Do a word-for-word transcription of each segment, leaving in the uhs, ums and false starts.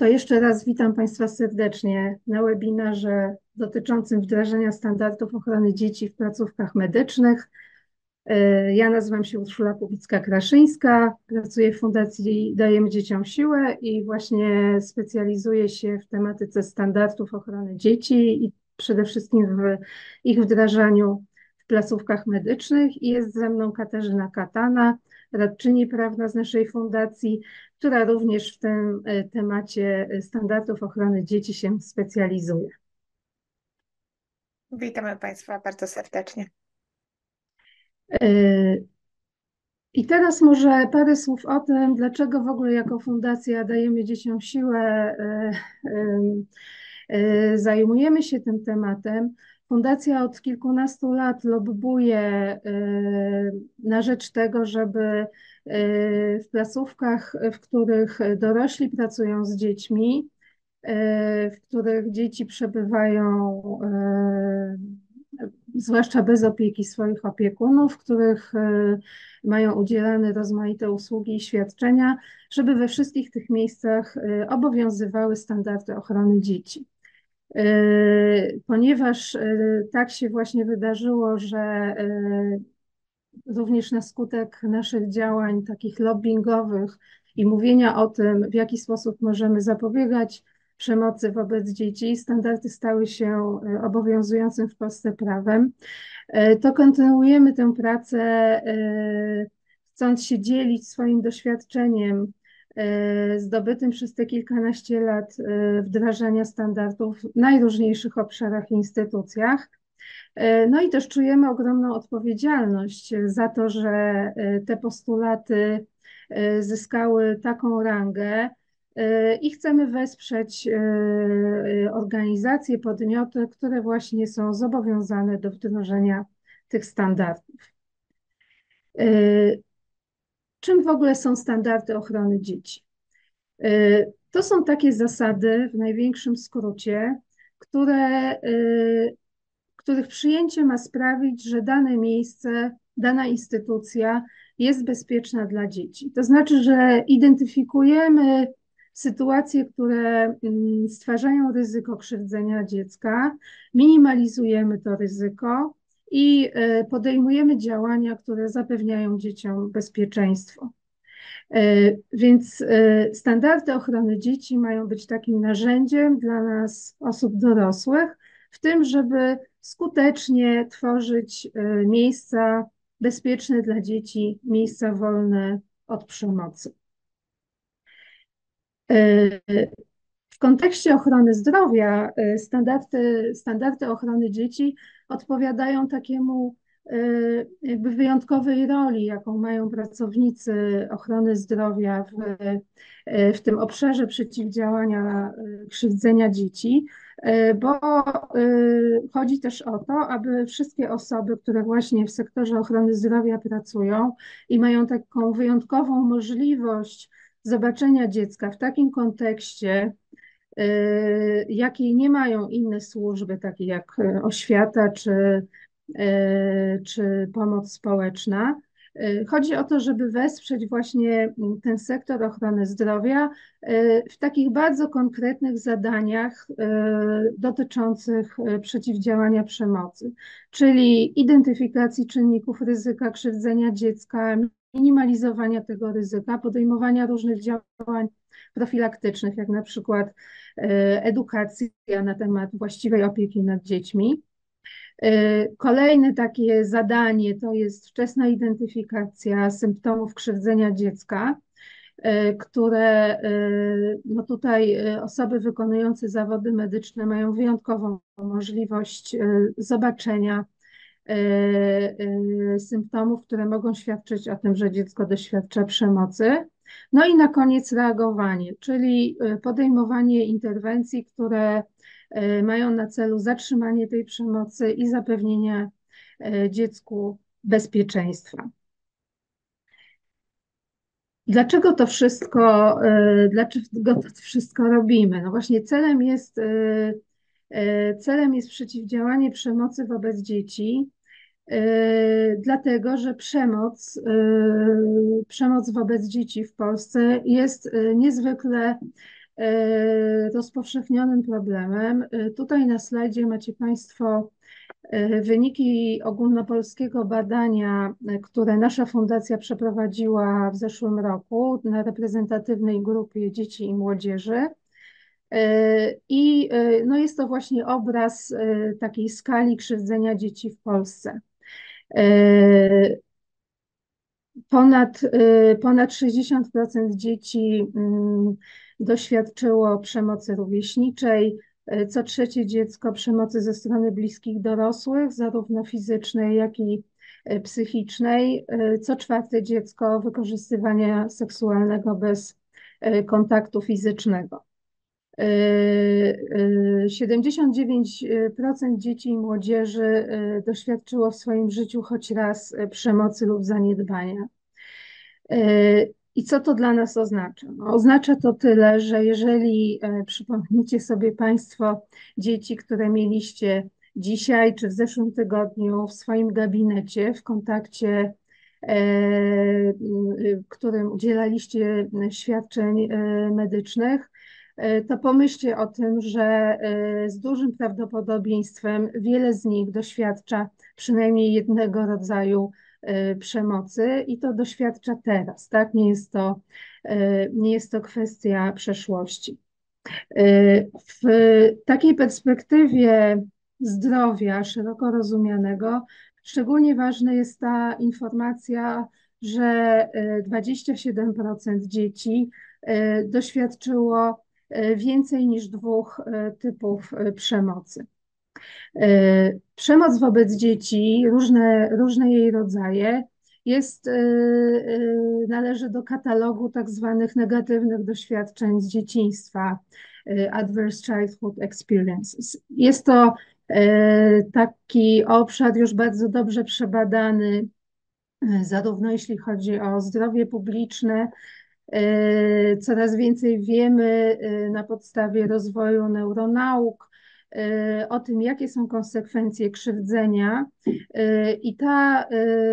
To jeszcze raz witam Państwa serdecznie na webinarze dotyczącym wdrażania standardów ochrony dzieci w placówkach medycznych. Ja nazywam się Urszula Kubicka-Kraszyńska, pracuję w Fundacji Dajemy Dzieciom Siłę i właśnie specjalizuję się w tematyce standardów ochrony dzieci i przede wszystkim w ich wdrażaniu w placówkach medycznych. I jest ze mną Katarzyna Katana, radczyni prawna z naszej fundacji, która również w tym temacie standardów ochrony dzieci się specjalizuje. Witamy Państwa bardzo serdecznie. I teraz może parę słów o tym, dlaczego w ogóle jako fundacja Dajemy Dzieciom Siłę zajmujemy się tym tematem. Fundacja od kilkunastu lat lobbuje na rzecz tego, żeby w placówkach, w których dorośli pracują z dziećmi, w których dzieci przebywają zwłaszcza bez opieki swoich opiekunów, w których mają udzielane rozmaite usługi i świadczenia, żeby we wszystkich tych miejscach obowiązywały standardy ochrony dzieci. Ponieważ tak się właśnie wydarzyło, że również na skutek naszych działań takich lobbingowych i mówienia o tym, w jaki sposób możemy zapobiegać przemocy wobec dzieci, standardy stały się obowiązującym w Polsce prawem, to kontynuujemy tę pracę, chcąc się dzielić swoim doświadczeniem zdobytym przez te kilkanaście lat wdrażania standardów w najróżniejszych obszarach i instytucjach. No i też czujemy ogromną odpowiedzialność za to, że te postulaty zyskały taką rangę i chcemy wesprzeć organizacje, podmioty, które właśnie są zobowiązane do wdrożenia tych standardów. Czym w ogóle są standardy ochrony dzieci? To są takie zasady, w największym skrócie, które, których przyjęcie ma sprawić, że dane miejsce, dana instytucja jest bezpieczna dla dzieci. To znaczy, że identyfikujemy sytuacje, które stwarzają ryzyko krzywdzenia dziecka, minimalizujemy to ryzyko i podejmujemy działania, które zapewniają dzieciom bezpieczeństwo. Więc standardy ochrony dzieci mają być takim narzędziem dla nas, osób dorosłych, w tym, żeby skutecznie tworzyć miejsca bezpieczne dla dzieci, miejsca wolne od przemocy. W kontekście ochrony zdrowia standardy, standardy ochrony dzieci odpowiadają takiemu jakby wyjątkowej roli, jaką mają pracownicy ochrony zdrowia w, w tym obszarze przeciwdziałania krzywdzenia dzieci, bo chodzi też o to, aby wszystkie osoby, które właśnie w sektorze ochrony zdrowia pracują i mają taką wyjątkową możliwość zobaczenia dziecka w takim kontekście, jakiej nie mają inne służby, takie jak oświata czy, czy pomoc społeczna. Chodzi o to, żeby wesprzeć właśnie ten sektor ochrony zdrowia w takich bardzo konkretnych zadaniach dotyczących przeciwdziałania przemocy, czyli identyfikacji czynników ryzyka krzywdzenia dziecka, minimalizowania tego ryzyka, podejmowania różnych działań profilaktycznych, jak na przykład edukacja na temat właściwej opieki nad dziećmi. Kolejne takie zadanie to jest wczesna identyfikacja symptomów krzywdzenia dziecka, które no tutaj osoby wykonujące zawody medyczne mają wyjątkową możliwość zobaczenia symptomów, które mogą świadczyć o tym, że dziecko doświadcza przemocy. No i na koniec reagowanie, czyli podejmowanie interwencji, które mają na celu zatrzymanie tej przemocy i zapewnienie dziecku bezpieczeństwa. Dlaczego to wszystko, dlaczego to wszystko robimy? No właśnie celem jest, celem jest przeciwdziałanie przemocy wobec dzieci, dlatego że przemoc, przemoc wobec dzieci w Polsce jest niezwykle rozpowszechnionym problemem. Tutaj na slajdzie macie Państwo wyniki ogólnopolskiego badania, które nasza fundacja przeprowadziła w zeszłym roku na reprezentatywnej grupie dzieci i młodzieży. I no jest to właśnie obraz takiej skali krzywdzenia dzieci w Polsce. Ponad, ponad sześćdziesiąt procent dzieci doświadczyło przemocy rówieśniczej, co trzecie dziecko przemocy ze strony bliskich dorosłych, zarówno fizycznej, jak i psychicznej, co czwarte dziecko wykorzystywania seksualnego bez kontaktu fizycznego. siedemdziesiąt dziewięć procent dzieci i młodzieży doświadczyło w swoim życiu choć raz przemocy lub zaniedbania. I co to dla nas oznacza? No, oznacza to tyle, że jeżeli przypomnicie sobie Państwo dzieci, które mieliście dzisiaj czy w zeszłym tygodniu w swoim gabinecie, w kontakcie, którym udzielaliście świadczeń medycznych, to pomyślcie o tym, że z dużym prawdopodobieństwem wiele z nich doświadcza przynajmniej jednego rodzaju przemocy i to doświadcza teraz, tak? Nie jest to, nie jest to kwestia przeszłości. W takiej perspektywie zdrowia szeroko rozumianego szczególnie ważna jest ta informacja, że dwadzieścia siedem procent dzieci doświadczyło więcej niż dwóch typów przemocy. Przemoc wobec dzieci, różne, różne jej rodzaje, jest, należy do katalogu tak zwanych negatywnych doświadczeń z dzieciństwa, Adverse Childhood Experiences. Jest to taki obszar już bardzo dobrze przebadany, zarówno jeśli chodzi o zdrowie publiczne. Coraz więcej wiemy na podstawie rozwoju neuronauk o tym, jakie są konsekwencje krzywdzenia, i ta,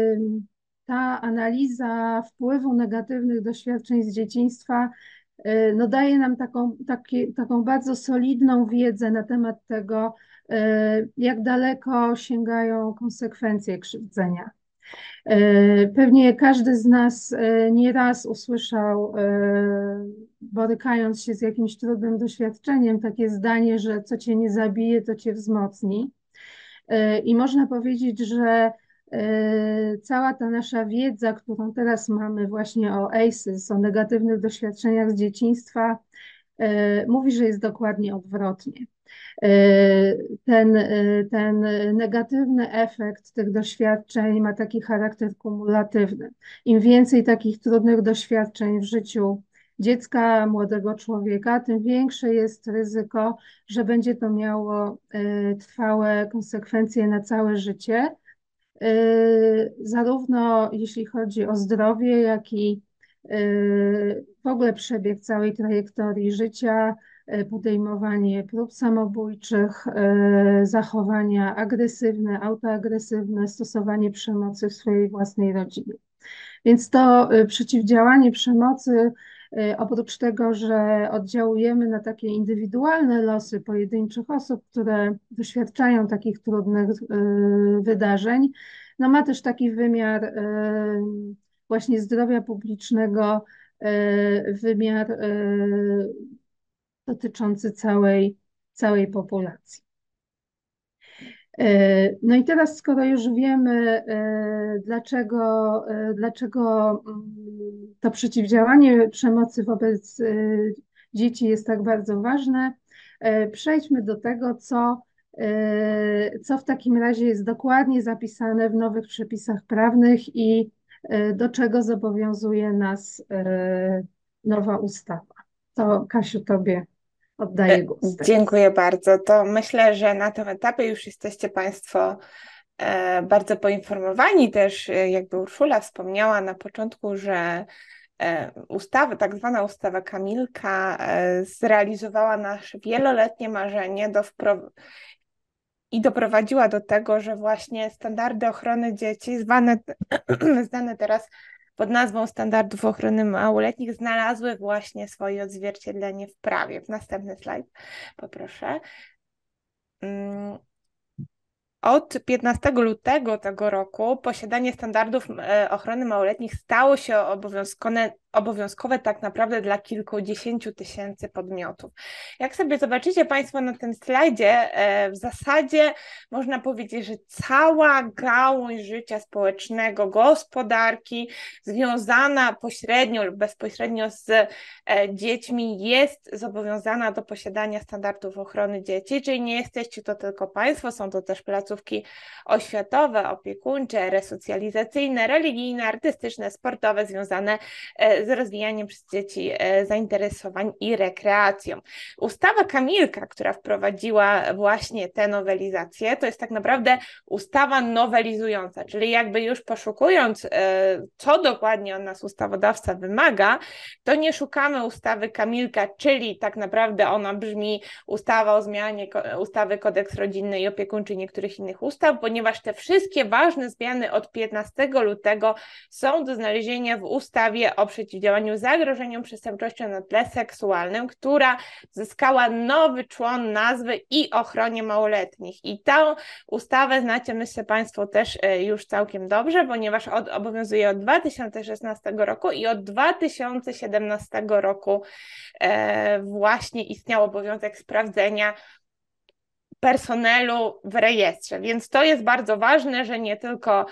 ta analiza wpływu negatywnych doświadczeń z dzieciństwa no daje nam taką, taki, taką bardzo solidną wiedzę na temat tego, jak daleko sięgają konsekwencje krzywdzenia. Pewnie każdy z nas nieraz usłyszał, borykając się z jakimś trudnym doświadczeniem, takie zdanie, że co cię nie zabije, to cię wzmocni. I można powiedzieć, że cała ta nasza wiedza, którą teraz mamy właśnie o A C Es, o negatywnych doświadczeniach z dzieciństwa, mówi, że jest dokładnie odwrotnie. Ten, ten negatywny efekt tych doświadczeń ma taki charakter kumulatywny. Im więcej takich trudnych doświadczeń w życiu dziecka, młodego człowieka, tym większe jest ryzyko, że będzie to miało trwałe konsekwencje na całe życie, zarówno jeśli chodzi o zdrowie, jak i w ogóle przebieg całej trajektorii życia, podejmowanie prób samobójczych, zachowania agresywne, autoagresywne, stosowanie przemocy w swojej własnej rodzinie. Więc to przeciwdziałanie przemocy, oprócz tego, że oddziałujemy na takie indywidualne losy pojedynczych osób, które doświadczają takich trudnych wydarzeń, no ma też taki wymiar właśnie zdrowia publicznego, wymiar dotyczący całej, całej populacji. No i teraz, skoro już wiemy, dlaczego, dlaczego to przeciwdziałanie przemocy wobec dzieci jest tak bardzo ważne, przejdźmy do tego, co, co w takim razie jest dokładnie zapisane w nowych przepisach prawnych i do czego zobowiązuje nas nowa ustawa. To Kasiu, tobie oddaję głos. Dziękuję bardzo. To myślę, że na tym etapie już jesteście Państwo bardzo poinformowani. Też jakby Urszula wspomniała na początku, że ustawa, tak zwana ustawa Kamilka, zrealizowała nasze wieloletnie marzenie do wprowadzenia i doprowadziła do tego, że właśnie standardy ochrony dzieci, zwane, znane teraz pod nazwą standardów ochrony małoletnich znalazły właśnie swoje odzwierciedlenie w prawie. Następny slajd, poproszę. Od piętnastego lutego tego roku posiadanie standardów ochrony małoletnich stało się obowiązkowe, obowiązkowe tak naprawdę dla kilkudziesięciu tysięcy podmiotów. Jak sobie zobaczycie Państwo na tym slajdzie, w zasadzie można powiedzieć, że cała gałąź życia społecznego, gospodarki związana pośrednio lub bezpośrednio z dziećmi jest zobowiązana do posiadania standardów ochrony dzieci, czyli nie jesteście to tylko Państwo, są to też placówki oświatowe, opiekuńcze, resocjalizacyjne, religijne, artystyczne, sportowe, związane z rozwijaniem przez dzieci zainteresowań i rekreacją. Ustawa Kamilka, która wprowadziła właśnie tę nowelizację, to jest tak naprawdę ustawa nowelizująca, czyli jakby już poszukując, co dokładnie od nas ustawodawca wymaga, to nie szukamy ustawy Kamilka, czyli tak naprawdę ona brzmi ustawa o zmianie ustawy Kodeks Rodzinny i Opiekuńczy i niektórych innych ustaw, ponieważ te wszystkie ważne zmiany od piętnastego lutego są do znalezienia w ustawie o przeciwdziałaniu zagrożeniom przestępczością na tle seksualnym, która zyskała nowy człon nazwy i ochronie małoletnich. I tę ustawę znacie, myślę Państwo, też już całkiem dobrze, ponieważ od, obowiązuje od dwa tysiące szesnastego roku i od dwa tysiące siedemnastego roku e, właśnie istniał obowiązek sprawdzenia personelu w rejestrze, więc to jest bardzo ważne, że nie tylko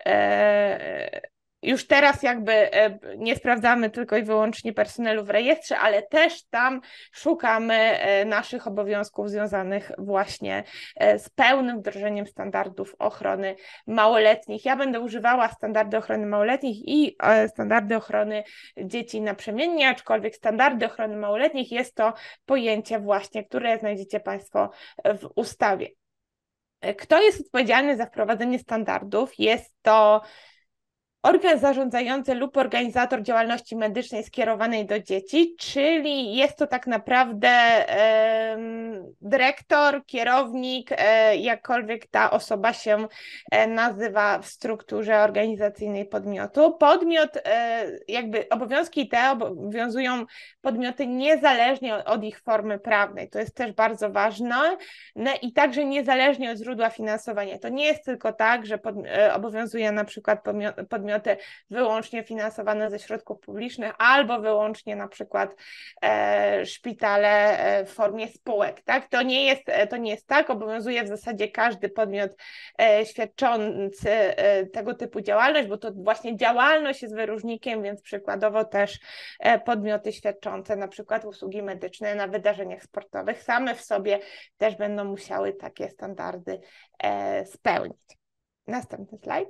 e, już teraz jakby e, nie sprawdzamy tylko i wyłącznie personelu w rejestrze, ale też tam szukamy e, naszych obowiązków związanych właśnie e, z pełnym wdrożeniem standardów ochrony małoletnich. Ja będę używała standardy ochrony małoletnich i e, standardy ochrony dzieci naprzemiennie, aczkolwiek standardy ochrony małoletnich jest to pojęcie właśnie, które znajdziecie Państwo w ustawie. Kto jest odpowiedzialny za wprowadzenie standardów? Jest to organ zarządzający lub organizator działalności medycznej skierowanej do dzieci, czyli jest to tak naprawdę e, dyrektor, kierownik, e, jakkolwiek ta osoba się e, nazywa w strukturze organizacyjnej podmiotu. Podmiot, e, jakby obowiązki te obowiązują podmioty niezależnie od, od ich formy prawnej. To jest też bardzo ważne i także niezależnie od źródła finansowania. To nie jest tylko tak, że pod, e, obowiązuje na przykład podmiot, podmiot wyłącznie finansowane ze środków publicznych albo wyłącznie na przykład e, szpitale e, w formie spółek, tak? To nie jest, to nie jest tak, obowiązuje w zasadzie każdy podmiot e, świadczący e, tego typu działalność, bo to właśnie działalność jest wyróżnikiem, więc przykładowo też e, podmioty świadczące na przykład usługi medyczne na wydarzeniach sportowych same w sobie też będą musiały takie standardy e, spełnić. Następny slajd.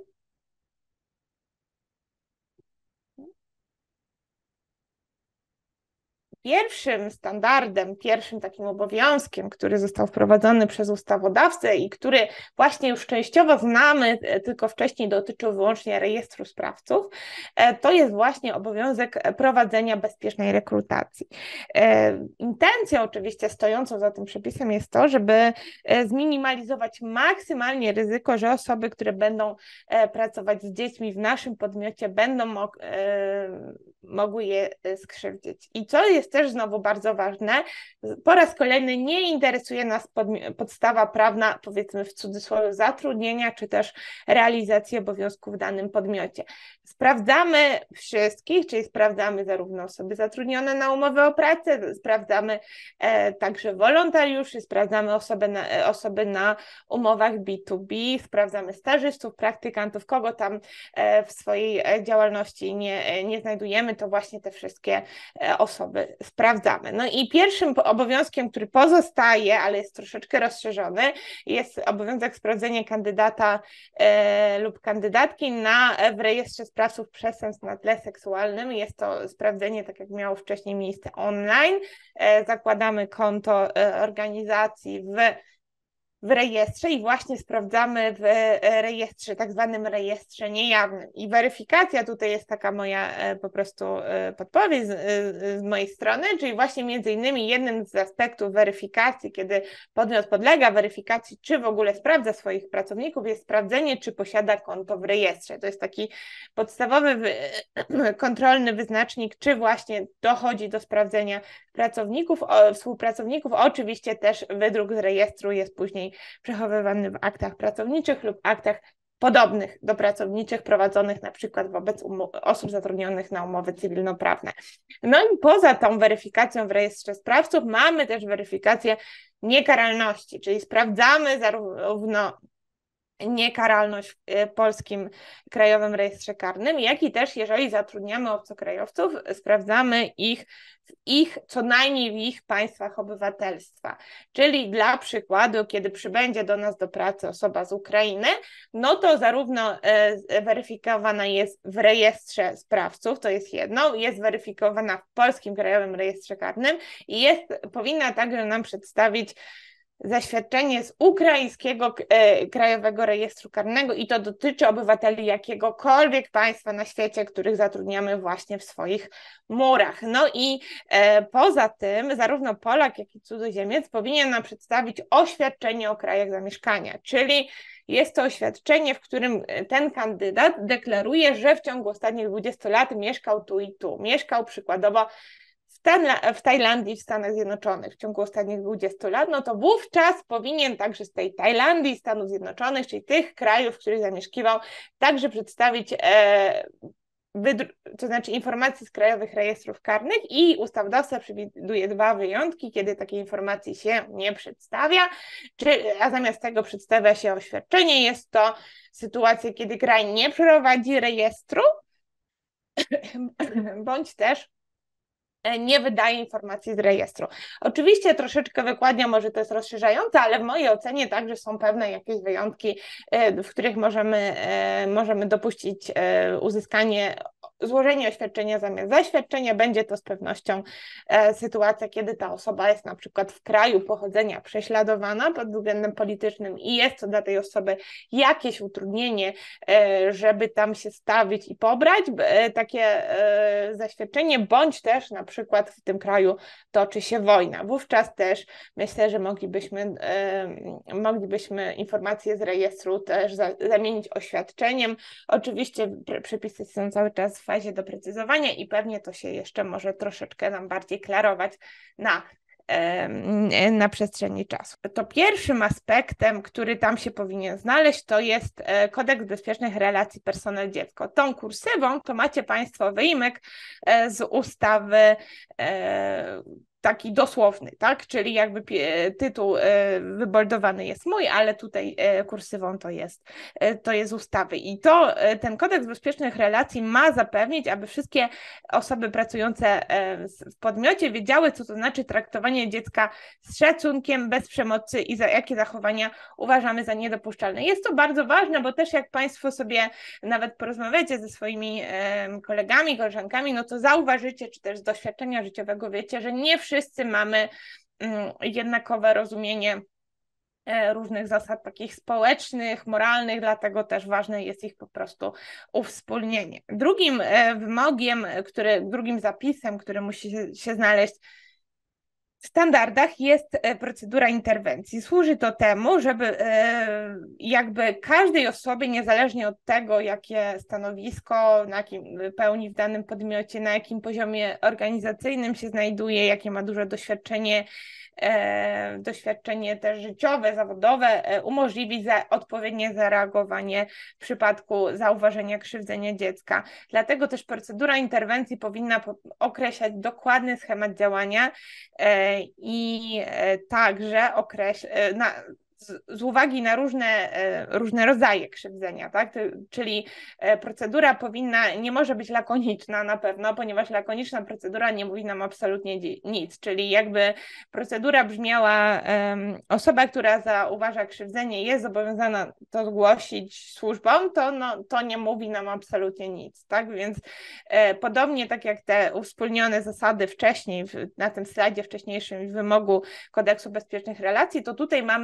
Pierwszym standardem, pierwszym takim obowiązkiem, który został wprowadzony przez ustawodawcę i który właśnie już częściowo znamy, tylko wcześniej dotyczył wyłącznie rejestru sprawców, to jest właśnie obowiązek prowadzenia bezpiecznej rekrutacji. Intencją oczywiście stojącą za tym przepisem jest to, żeby zminimalizować maksymalnie ryzyko, że osoby, które będą pracować z dziećmi w naszym podmiocie, będą mog mogły je skrzywdzić. I co jest też znowu bardzo ważne, po raz kolejny nie interesuje nas podstawa prawna, powiedzmy w cudzysłowie, zatrudnienia, czy też realizacji obowiązków w danym podmiocie. Sprawdzamy wszystkich, czyli sprawdzamy zarówno osoby zatrudnione na umowę o pracę, sprawdzamy e, także wolontariuszy, sprawdzamy osoby na, osoby na umowach B dwa B, sprawdzamy stażystów, praktykantów, kogo tam e, w swojej działalności nie, nie znajdujemy, to właśnie te wszystkie e, osoby sprawdzamy. No i pierwszym obowiązkiem, który pozostaje, ale jest troszeczkę rozszerzony, jest obowiązek sprawdzenia kandydata e, lub kandydatki na, w rejestrze sprawców przestępstw na tle seksualnym. Jest to sprawdzenie, tak jak miało wcześniej miejsce, online. E, zakładamy konto e, organizacji w w rejestrze i właśnie sprawdzamy w rejestrze, tak zwanym rejestrze niejawnym. I weryfikacja tutaj jest taka moja po prostu podpowiedź z, z mojej strony, czyli właśnie między innymi jednym z aspektów weryfikacji, kiedy podmiot podlega weryfikacji, czy w ogóle sprawdza swoich pracowników, jest sprawdzenie, czy posiada konto w rejestrze. To jest taki podstawowy kontrolny wyznacznik, czy właśnie dochodzi do sprawdzenia pracowników, współpracowników. Oczywiście też wydruk z rejestru jest później przechowywany w aktach pracowniczych lub aktach podobnych do pracowniczych prowadzonych na przykład wobec osób zatrudnionych na umowy cywilnoprawne. No i poza tą weryfikacją w rejestrze sprawców mamy też weryfikację niekaralności, czyli sprawdzamy zarówno niekaralność w Polskim Krajowym Rejestrze Karnym, jak i też jeżeli zatrudniamy obcokrajowców, sprawdzamy ich w ich, co najmniej w ich państwach obywatelstwa. Czyli dla przykładu, kiedy przybędzie do nas do pracy osoba z Ukrainy, no to zarówno weryfikowana jest w rejestrze sprawców, to jest jedno, jest weryfikowana w Polskim Krajowym Rejestrze Karnym i jest, powinna także nam przedstawić zaświadczenie z ukraińskiego e, Krajowego Rejestru Karnego i to dotyczy obywateli jakiegokolwiek państwa na świecie, których zatrudniamy właśnie w swoich murach. No i e, poza tym zarówno Polak, jak i cudzoziemiec powinien nam przedstawić oświadczenie o krajach zamieszkania, czyli jest to oświadczenie, w którym ten kandydat deklaruje, że w ciągu ostatnich dwudziestu lat mieszkał tu i tu. Mieszkał przykładowo w Tajlandii, w Stanach Zjednoczonych w ciągu ostatnich dwudziestu lat, no to wówczas powinien także z tej Tajlandii, Stanów Zjednoczonych, czyli tych krajów, w których zamieszkiwał, także przedstawić e, to znaczy informacje z krajowych rejestrów karnych i ustawodawca przewiduje dwa wyjątki, kiedy takiej informacji się nie przedstawia, czy, a zamiast tego przedstawia się oświadczenie. Jest to sytuacja, kiedy kraj nie prowadzi rejestru, bądź też nie wydaje informacji z rejestru. Oczywiście troszeczkę wykładnia może to jest rozszerzające, ale w mojej ocenie także są pewne jakieś wyjątki, w których możemy, możemy dopuścić uzyskanie, złożenie oświadczenia zamiast zaświadczenia. Będzie to z pewnością sytuacja, kiedy ta osoba jest na przykład w kraju pochodzenia prześladowana pod względem politycznym i jest to dla tej osoby jakieś utrudnienie, żeby tam się stawić i pobrać takie zaświadczenie, bądź też na przykład przykład w tym kraju toczy się wojna. Wówczas też myślę, że moglibyśmy, e, moglibyśmy informacje z rejestru też za, zamienić oświadczeniem. Oczywiście przepisy są cały czas w fazie doprecyzowania i pewnie to się jeszcze może troszeczkę nam bardziej klarować na na przestrzeni czasu. To pierwszym aspektem, który tam się powinien znaleźć, to jest Kodeks Bezpiecznych Relacji Personel-Dziecko. Tą kursywą to macie Państwo wyjmek z ustawy taki dosłowny, tak? Czyli jakby tytuł wyboldowany jest mój, ale tutaj kursywą to jest, to jest ustawy. I to ten Kodeks Bezpiecznych Relacji ma zapewnić, aby wszystkie osoby pracujące w podmiocie wiedziały, co to znaczy traktowanie dziecka z szacunkiem, bez przemocy i za jakie zachowania uważamy za niedopuszczalne. Jest to bardzo ważne, bo też jak Państwo sobie nawet porozmawiacie ze swoimi kolegami, koleżankami, no to zauważycie, czy też z doświadczenia życiowego wiecie, że nie wszyscy Wszyscy mamy jednakowe rozumienie różnych zasad takich społecznych, moralnych, dlatego też ważne jest ich po prostu uwspólnienie. Drugim wymogiem, który, drugim zapisem, który musi się znaleźć w standardach, jest procedura interwencji. Służy to temu, żeby jakby każdej osobie, niezależnie od tego, jakie stanowisko, na jakim pełni w danym podmiocie, na jakim poziomie organizacyjnym się znajduje, jakie ma duże doświadczenie, E, doświadczenie też życiowe, zawodowe, e, umożliwi za, odpowiednie zareagowanie w przypadku zauważenia krzywdzenia dziecka. Dlatego też procedura interwencji powinna po, określać dokładny schemat działania e, i e, także określać Z, z uwagi na różne, różne rodzaje krzywdzenia, tak? Czyli procedura powinna, nie może być lakoniczna na pewno, ponieważ lakoniczna procedura nie mówi nam absolutnie nic, czyli jakby procedura brzmiała, um, osoba, która zauważa krzywdzenie, jest zobowiązana to zgłosić służbom, to, no, to nie mówi nam absolutnie nic, tak? Więc e, podobnie tak jak te uwspólnione zasady wcześniej, w, na tym slajdzie wcześniejszym wymogu Kodeksu Bezpiecznych Relacji, to tutaj mamy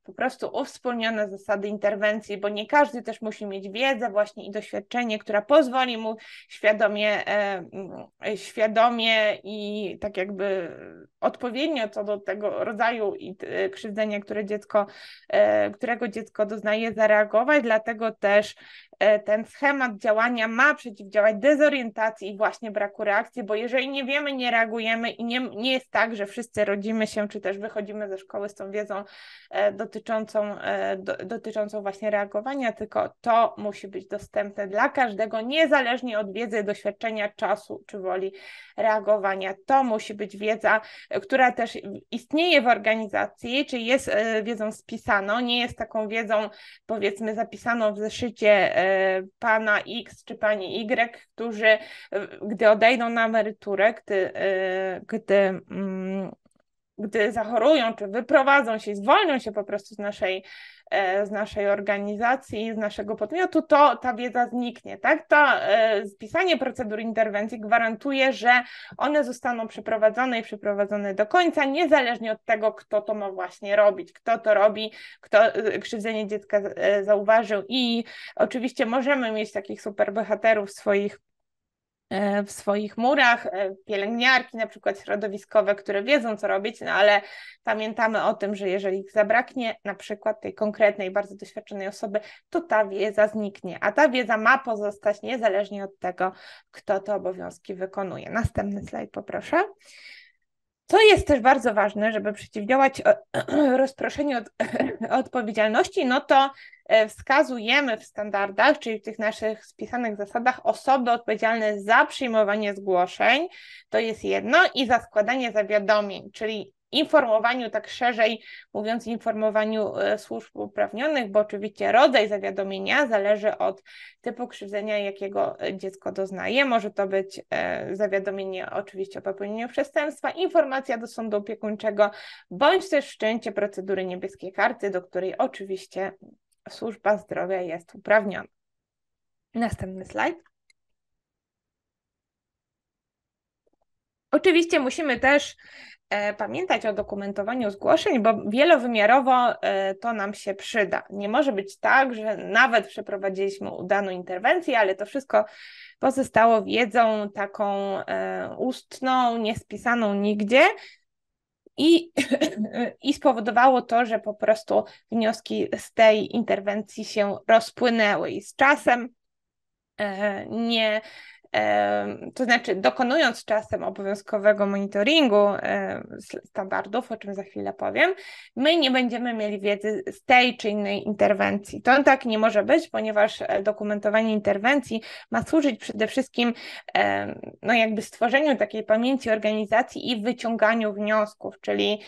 po prostu uwspólnione zasady interwencji, bo nie każdy też musi mieć wiedzę właśnie i doświadczenie, która pozwoli mu świadomie, e, świadomie i tak jakby odpowiednio co do tego rodzaju krzywdzenia, które dziecko, e, którego dziecko doznaje, zareagować, dlatego też ten schemat działania ma przeciwdziałać dezorientacji i właśnie braku reakcji, bo jeżeli nie wiemy, nie reagujemy i nie, nie jest tak, że wszyscy rodzimy się, czy też wychodzimy ze szkoły z tą wiedzą e, dotyczącą, e, do, dotyczącą właśnie reagowania, tylko to musi być dostępne dla każdego, niezależnie od wiedzy, doświadczenia, czasu czy woli reagowania. To musi być wiedza, która też istnieje w organizacji, czy jest e, wiedzą spisaną, nie jest taką wiedzą, powiedzmy, zapisaną w zeszycie e, pana X czy pani Y, którzy gdy odejdą na emeryturę, gdy, gdy, gdy zachorują, czy wyprowadzą się, zwolnią się po prostu z naszej, z naszej organizacji, z naszego podmiotu, to ta wiedza zniknie, tak? To spisanie procedur interwencji gwarantuje, że one zostaną przeprowadzone i przeprowadzone do końca, niezależnie od tego, kto to ma właśnie robić, kto to robi, kto krzywdzenie dziecka zauważył i oczywiście możemy mieć takich superbohaterów swoich w swoich murach, pielęgniarki na przykład środowiskowe, które wiedzą, co robić, no ale pamiętamy o tym, że jeżeli ich zabraknie na przykład tej konkretnej, bardzo doświadczonej osoby, to ta wiedza zniknie, a ta wiedza ma pozostać niezależnie od tego, kto te obowiązki wykonuje. Następny slajd poproszę. Co jest też bardzo ważne, żeby przeciwdziałać rozproszeniu od odpowiedzialności, no to wskazujemy w standardach, czyli w tych naszych spisanych zasadach, osoby odpowiedzialne za przyjmowanie zgłoszeń, to jest jedno, i za składanie zawiadomień, czyli informowaniu, tak szerzej mówiąc, informowaniu służb uprawnionych, bo oczywiście rodzaj zawiadomienia zależy od typu krzywdzenia, jakiego dziecko doznaje. Może to być zawiadomienie oczywiście o popełnieniu przestępstwa, informacja do sądu opiekuńczego, bądź też wszczęcie procedury niebieskiej karty, do której oczywiście służba zdrowia jest uprawniona. Następny slajd. Oczywiście musimy też e, pamiętać o dokumentowaniu zgłoszeń, bo wielowymiarowo e, to nam się przyda. Nie może być tak, że nawet przeprowadziliśmy udaną interwencję, ale to wszystko pozostało wiedzą taką e, ustną, niespisaną nigdzie i, i spowodowało to, że po prostu wnioski z tej interwencji się rozpłynęły i z czasem e, nie to znaczy dokonując czasem obowiązkowego monitoringu standardów, o czym za chwilę powiem, my nie będziemy mieli wiedzy z tej czy innej interwencji. To tak nie może być, ponieważ dokumentowanie interwencji ma służyć przede wszystkim no jakby stworzeniu takiej pamięci organizacji i wyciąganiu wniosków, czyli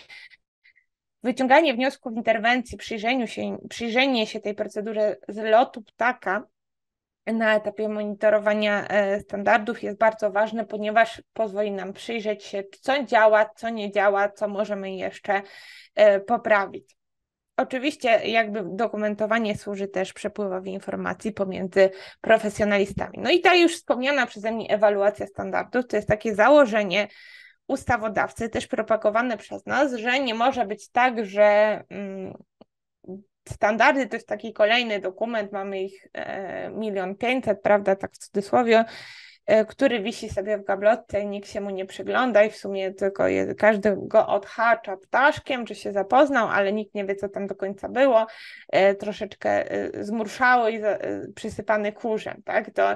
wyciąganie wniosków interwencji, przyjrzeniu się, przyjrzenie się tej procedurze z lotu ptaka na etapie monitorowania standardów jest bardzo ważne, ponieważ pozwoli nam przyjrzeć się, co działa, co nie działa, co możemy jeszcze poprawić. Oczywiście jakby dokumentowanie służy też przepływowi informacji pomiędzy profesjonalistami. No i ta już wspomniana przeze mnie ewaluacja standardów to jest takie założenie ustawodawcy, też propagowane przez nas, że nie może być tak, że mm, standardy to jest taki kolejny dokument, mamy ich e, milion pięćset, prawda, tak w cudzysłowie, e, który wisi sobie w gablotce i nikt się mu nie przygląda i w sumie tylko je, każdy go odhacza ptaszkiem, czy się zapoznał, ale nikt nie wie, co tam do końca było, e, troszeczkę e, zmurszały i za, e, przysypany kurzem, tak, to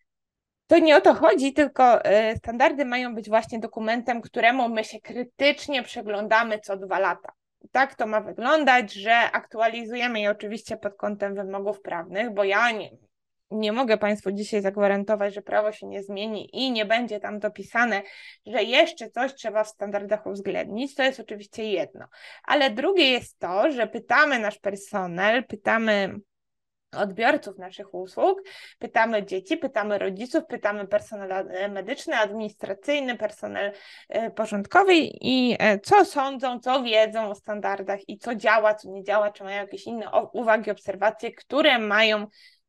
To nie o to chodzi, tylko e, standardy mają być właśnie dokumentem, któremu my się krytycznie przyglądamy co dwa lata. Tak to ma wyglądać, że aktualizujemy je oczywiście pod kątem wymogów prawnych, bo ja nie, nie mogę Państwu dzisiaj zagwarantować, że prawo się nie zmieni i nie będzie tam dopisane, że jeszcze coś trzeba w standardach uwzględnić. To jest oczywiście jedno. Ale drugie jest to, że pytamy nasz personel, pytamy odbiorców naszych usług, pytamy dzieci, pytamy rodziców, pytamy personel medyczny, administracyjny, personel porządkowy i co sądzą, co wiedzą o standardach i co działa, co nie działa, czy mają jakieś inne uwagi, obserwacje, które mają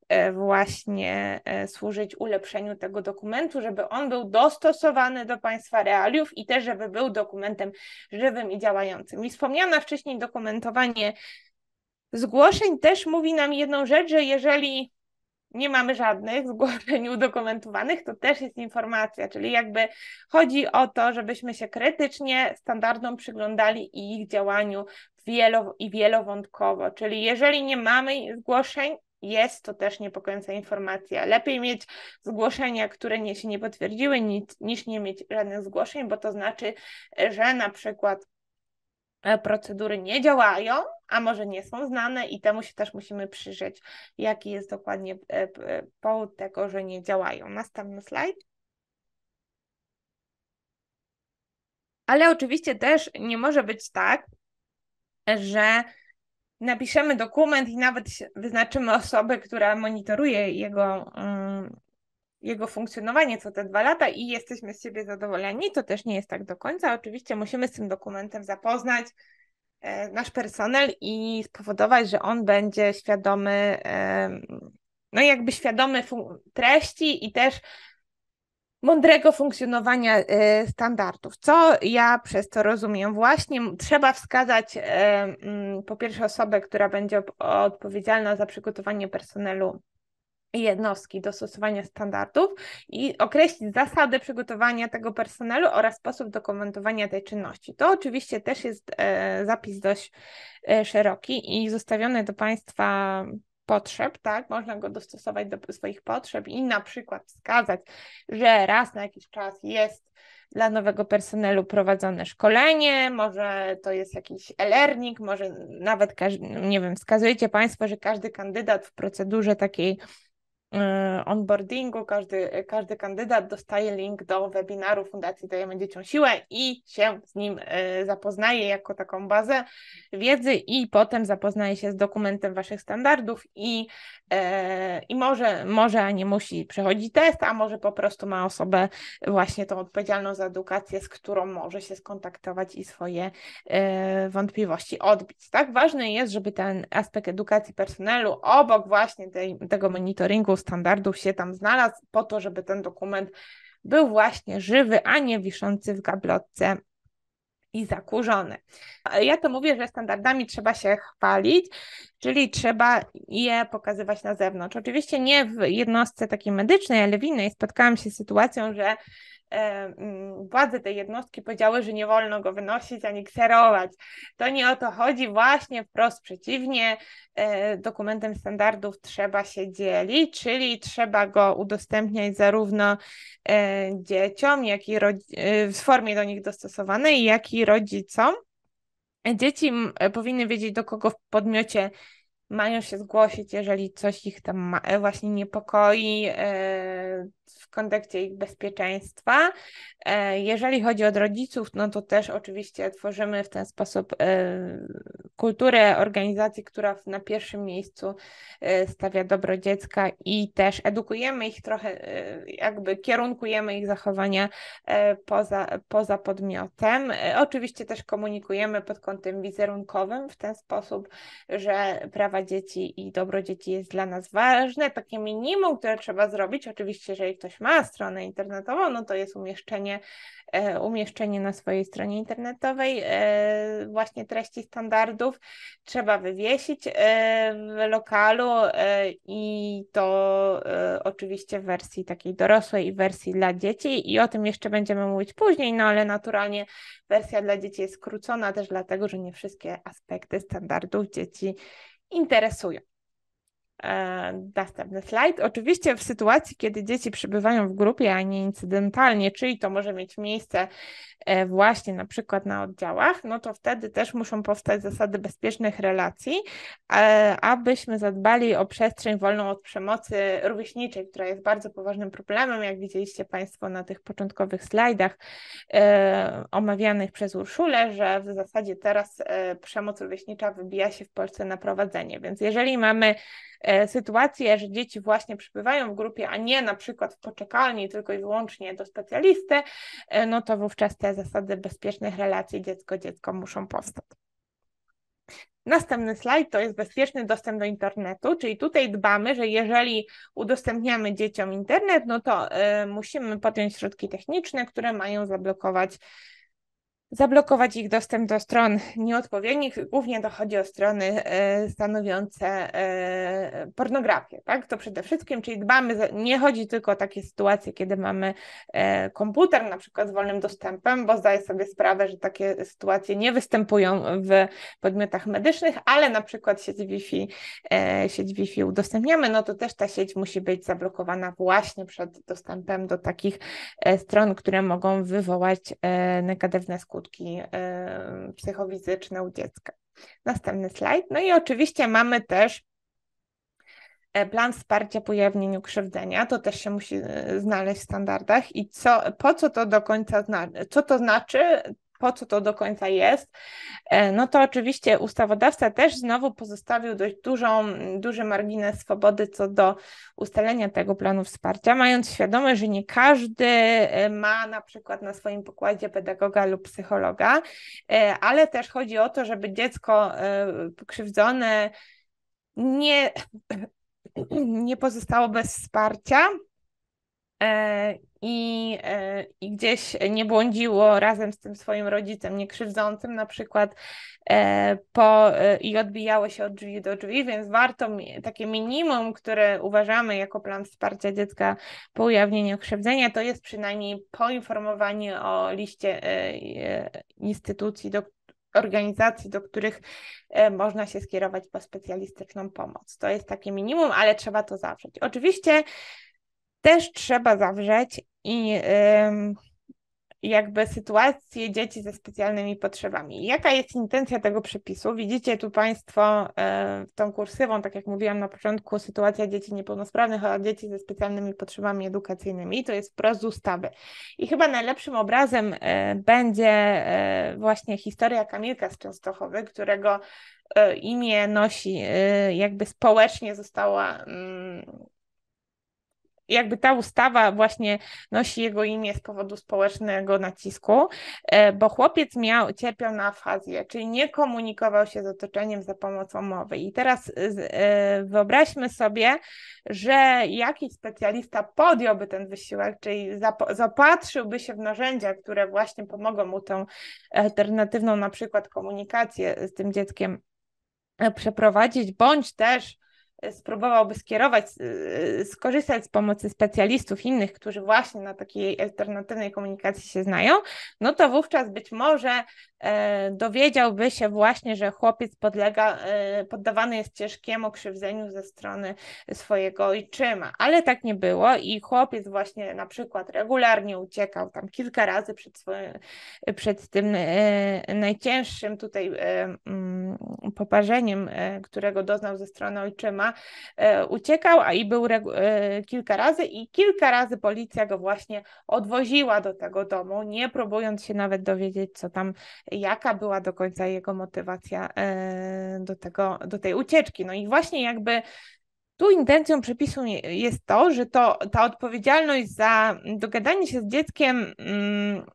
właśnie służyć ulepszeniu tego dokumentu, żeby on był dostosowany do Państwa realiów i też, żeby był dokumentem żywym i działającym. I wspomniane wcześniej dokumentowanie zgłoszeń też mówi nam jedną rzecz, że jeżeli nie mamy żadnych zgłoszeń udokumentowanych, to też jest informacja, czyli jakby chodzi o to, żebyśmy się krytycznie standardom przyglądali i ich działaniu wielo i wielowątkowo, czyli jeżeli nie mamy zgłoszeń, jest to też niepokojąca informacja. Lepiej mieć zgłoszenia, które nie, się nie potwierdziły, niż, niż nie mieć żadnych zgłoszeń, bo to znaczy, że na przykład procedury nie działają, a może nie są znane i temu się też musimy przyjrzeć, jaki jest dokładnie powód tego, że nie działają. Następny slajd. Ale oczywiście też nie może być tak, że napiszemy dokument i nawet wyznaczymy osobę, która monitoruje jego, um, jego funkcjonowanie co te dwa lata i jesteśmy z siebie zadowoleni. To też nie jest tak do końca. Oczywiście musimy z tym dokumentem zapoznać nasz personel i spowodować, że on będzie świadomy, no jakby świadomy treści i też mądrego funkcjonowania standardów. Co ja przez to rozumiem? Właśnie trzeba wskazać po pierwsze osobę, która będzie odpowiedzialna za przygotowanie personelu jednostki do stosowania standardów i określić zasady przygotowania tego personelu oraz sposób dokumentowania tej czynności. To oczywiście też jest e, zapis dość e, szeroki i zostawiony do Państwa potrzeb, tak? Można go dostosować do swoich potrzeb i na przykład wskazać, że raz na jakiś czas jest dla nowego personelu prowadzone szkolenie, może to jest jakiś e-learning, może nawet, nie wiem, wskazujecie Państwo, że każdy kandydat w procedurze takiej onboardingu, każdy, każdy kandydat dostaje link do webinaru Fundacji Dajemy Dzieciom Siłę i się z nim zapoznaje jako taką bazę wiedzy i potem zapoznaje się z dokumentem Waszych standardów i, i może, może, a nie musi przechodzić test, a może po prostu ma osobę właśnie tą odpowiedzialną za edukację, z którą może się skontaktować i swoje wątpliwości odbić. Tak, ważne jest, żeby ten aspekt edukacji personelu obok właśnie tej, tego monitoringu standardów się tam znalazł po to, żeby ten dokument był właśnie żywy, a nie wiszący w gablotce i zakurzony. Ja to mówię, że standardami trzeba się chwalić, czyli trzeba je pokazywać na zewnątrz. Oczywiście nie w jednostce takiej medycznej, ale w innej spotkałam się z sytuacją, że władze tej jednostki powiedziały, że nie wolno go wynosić ani kserować. To nie o to chodzi, właśnie wprost przeciwnie, dokumentem standardów trzeba się dzielić, czyli trzeba go udostępniać zarówno dzieciom, jak i w formie do nich dostosowanej, jak i rodzicom. Dzieci powinny wiedzieć, do kogo w podmiocie mają się zgłosić, jeżeli coś ich tam ma, właśnie niepokoi w kontekście ich bezpieczeństwa. Jeżeli chodzi o rodziców, no to też oczywiście tworzymy w ten sposób kulturę organizacji, która na pierwszym miejscu stawia dobro dziecka i też edukujemy ich trochę, jakby kierunkujemy ich zachowania poza, poza podmiotem. Oczywiście też komunikujemy pod kątem wizerunkowym w ten sposób, że prawa dzieci i dobro dzieci jest dla nas ważne. Takie minimum, które trzeba zrobić, oczywiście jeżeli ktoś ma stronę internetową, no to jest umieszczenie, e, umieszczenie na swojej stronie internetowej e, właśnie treści standardów. Trzeba wywiesić e, w lokalu e, i to e, oczywiście w wersji takiej dorosłej i wersji dla dzieci i o tym jeszcze będziemy mówić później, no ale naturalnie wersja dla dzieci jest skrócona też dlatego, że nie wszystkie aspekty standardów dzieci interesują. Następny slajd. Oczywiście w sytuacji, kiedy dzieci przebywają w grupie, a nie incydentalnie, czyli to może mieć miejsce właśnie na przykład na oddziałach, no to wtedy też muszą powstać zasady bezpiecznych relacji, abyśmy zadbali o przestrzeń wolną od przemocy rówieśniczej, która jest bardzo poważnym problemem, jak widzieliście Państwo na tych początkowych slajdach e, omawianych przez Urszulę, że w zasadzie teraz e, przemoc rówieśnicza wybija się w Polsce na prowadzenie, więc jeżeli mamy e, sytuację, że dzieci właśnie przebywają w grupie, a nie na przykład w poczekalni, tylko i wyłącznie do specjalisty, e, no to wówczas te zasady bezpiecznych relacji dziecko-dziecko muszą powstać. Następny slajd to jest bezpieczny dostęp do internetu, czyli tutaj dbamy, że jeżeli udostępniamy dzieciom internet, no to y, musimy podjąć środki techniczne, które mają zablokować zablokować ich dostęp do stron nieodpowiednich. Głównie to chodzi o strony e, stanowiące e, pornografię, tak? To przede wszystkim, czyli dbamy, za, nie chodzi tylko o takie sytuacje, kiedy mamy e, komputer na przykład z wolnym dostępem, bo zdaję sobie sprawę, że takie sytuacje nie występują w podmiotach medycznych, ale na przykład sieć Wi-Fi, e, sieć Wi-Fi udostępniamy, no to też ta sieć musi być zablokowana właśnie przed dostępem do takich e, stron, które mogą wywołać e, negatywne skutki psychofizyczne u dziecka. Następny slajd. No i oczywiście mamy też plan wsparcia po ujawnieniu krzywdzenia. To też się musi znaleźć w standardach. I co, po co to do końca znaczy? Co to znaczy? Po co to do końca jest? No to oczywiście ustawodawca też znowu pozostawił dość dużą, duży margines swobody co do ustalenia tego planu wsparcia, mając świadomość, że nie każdy ma na przykład na swoim pokładzie pedagoga lub psychologa, ale też chodzi o to, żeby dziecko pokrzywdzone nie, nie pozostało bez wsparcia, I, i gdzieś nie błądziło razem z tym swoim rodzicem niekrzywdzącym na przykład po, i odbijało się od drzwi do drzwi, więc warto takie minimum, które uważamy jako plan wsparcia dziecka po ujawnieniu krzywdzenia, to jest przynajmniej poinformowanie o liście instytucji, do organizacji, do których można się skierować po specjalistyczną pomoc. To jest takie minimum, ale trzeba to zawrzeć. Oczywiście też trzeba zawrzeć i ym, jakby sytuację dzieci ze specjalnymi potrzebami. Jaka jest intencja tego przepisu? Widzicie tu Państwo y, tą kursywą, tak jak mówiłam na początku, sytuacja dzieci niepełnosprawnych oraz dzieci ze specjalnymi potrzebami edukacyjnymi. To jest wprost z ustawy. I chyba najlepszym obrazem y, będzie y, właśnie historia Kamilka z Częstochowy, którego y, imię nosi, y, jakby społecznie została y, jakby ta ustawa właśnie nosi jego imię z powodu społecznego nacisku, bo chłopiec miał, cierpiał na afazję, czyli nie komunikował się z otoczeniem za pomocą mowy. I teraz wyobraźmy sobie, że jakiś specjalista podjąłby ten wysiłek, czyli zaopatrzyłby się w narzędzia, które właśnie pomogą mu tą alternatywną na przykład komunikację z tym dzieckiem przeprowadzić, bądź też spróbowałby skierować, skorzystać z pomocy specjalistów innych, którzy właśnie na takiej alternatywnej komunikacji się znają, no to wówczas być może dowiedziałby się właśnie, że chłopiec podlega, poddawany jest ciężkiemu krzywdzeniu ze strony swojego ojczyma, ale tak nie było i chłopiec właśnie na przykład regularnie uciekał tam kilka razy przed, swoim, przed tym najcięższym tutaj poparzeniem, którego doznał ze strony ojczyma, uciekał, a i był kilka razy i kilka razy policja go właśnie odwoziła do tego domu, nie próbując się nawet dowiedzieć, co tam, jaka była do końca jego motywacja do tego, do tej ucieczki. No i właśnie jakby tu intencją przepisu jest to, że to, ta odpowiedzialność za dogadanie się z dzieckiem mm,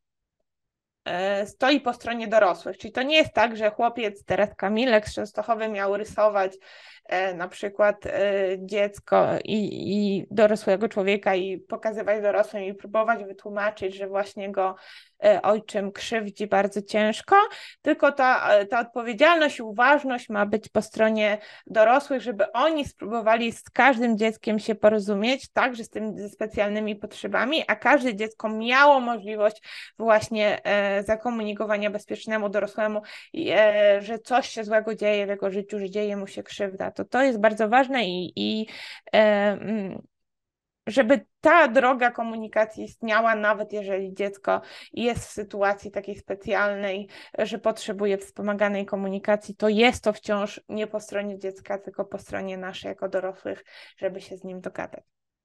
stoi po stronie dorosłych, czyli to nie jest tak, że chłopiec, teraz Kamilek z Częstochowy miał rysować e, na przykład e, dziecko i, i dorosłego człowieka i pokazywać dorosłym i próbować wytłumaczyć, że właśnie go e, ojczym krzywdzi bardzo ciężko, tylko ta, ta odpowiedzialność i uważność ma być po stronie dorosłych, żeby oni spróbowali z każdym dzieckiem się porozumieć, także z tym ze specjalnymi potrzebami, a każde dziecko miało możliwość właśnie e, zakomunikowania bezpiecznemu dorosłemu, e, że coś się złego dzieje w jego życiu, że dzieje mu się krzywda. To to jest bardzo ważne i, i e, żeby ta droga komunikacji istniała, nawet jeżeli dziecko jest w sytuacji takiej specjalnej, że potrzebuje wspomaganej komunikacji, to jest to wciąż nie po stronie dziecka, tylko po stronie naszej jako dorosłych, żeby się z nim dogadać.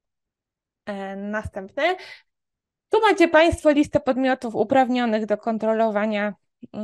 E, następny. Tu macie Państwo listę podmiotów uprawnionych do kontrolowania,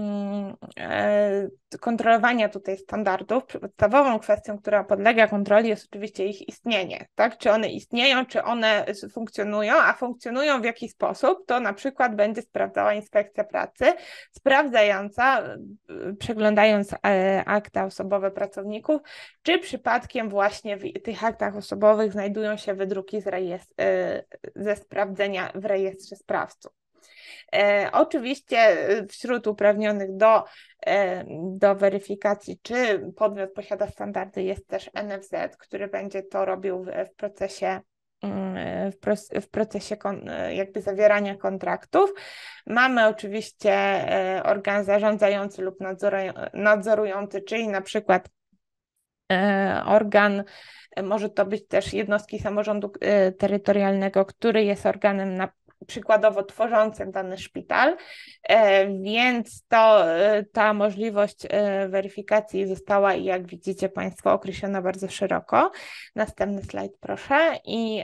kontrolowania tutaj standardów. Podstawową kwestią, która podlega kontroli, jest oczywiście ich istnienie, tak? Czy one istnieją, czy one funkcjonują, a funkcjonują w jaki sposób, to na przykład będzie sprawdzała Inspekcja Pracy, sprawdzająca, przeglądając akta osobowe pracowników, czy przypadkiem właśnie w tych aktach osobowych znajdują się wydruki z rejestr, ze sprawdzenia w rejestrze sprawców. E, oczywiście wśród uprawnionych do, e, do weryfikacji, czy podmiot posiada standardy, jest też N F Z, który będzie to robił w, w procesie w, pro, w procesie kon, jakby zawierania kontraktów. Mamy oczywiście e, organ zarządzający lub nadzorujący, czyli na przykład e, organ, może to być też jednostki samorządu e, terytorialnego, który jest organem na przykładowo tworzącym dany szpital, więc to ta możliwość weryfikacji została, jak widzicie Państwo, określona bardzo szeroko. Następny slajd proszę. I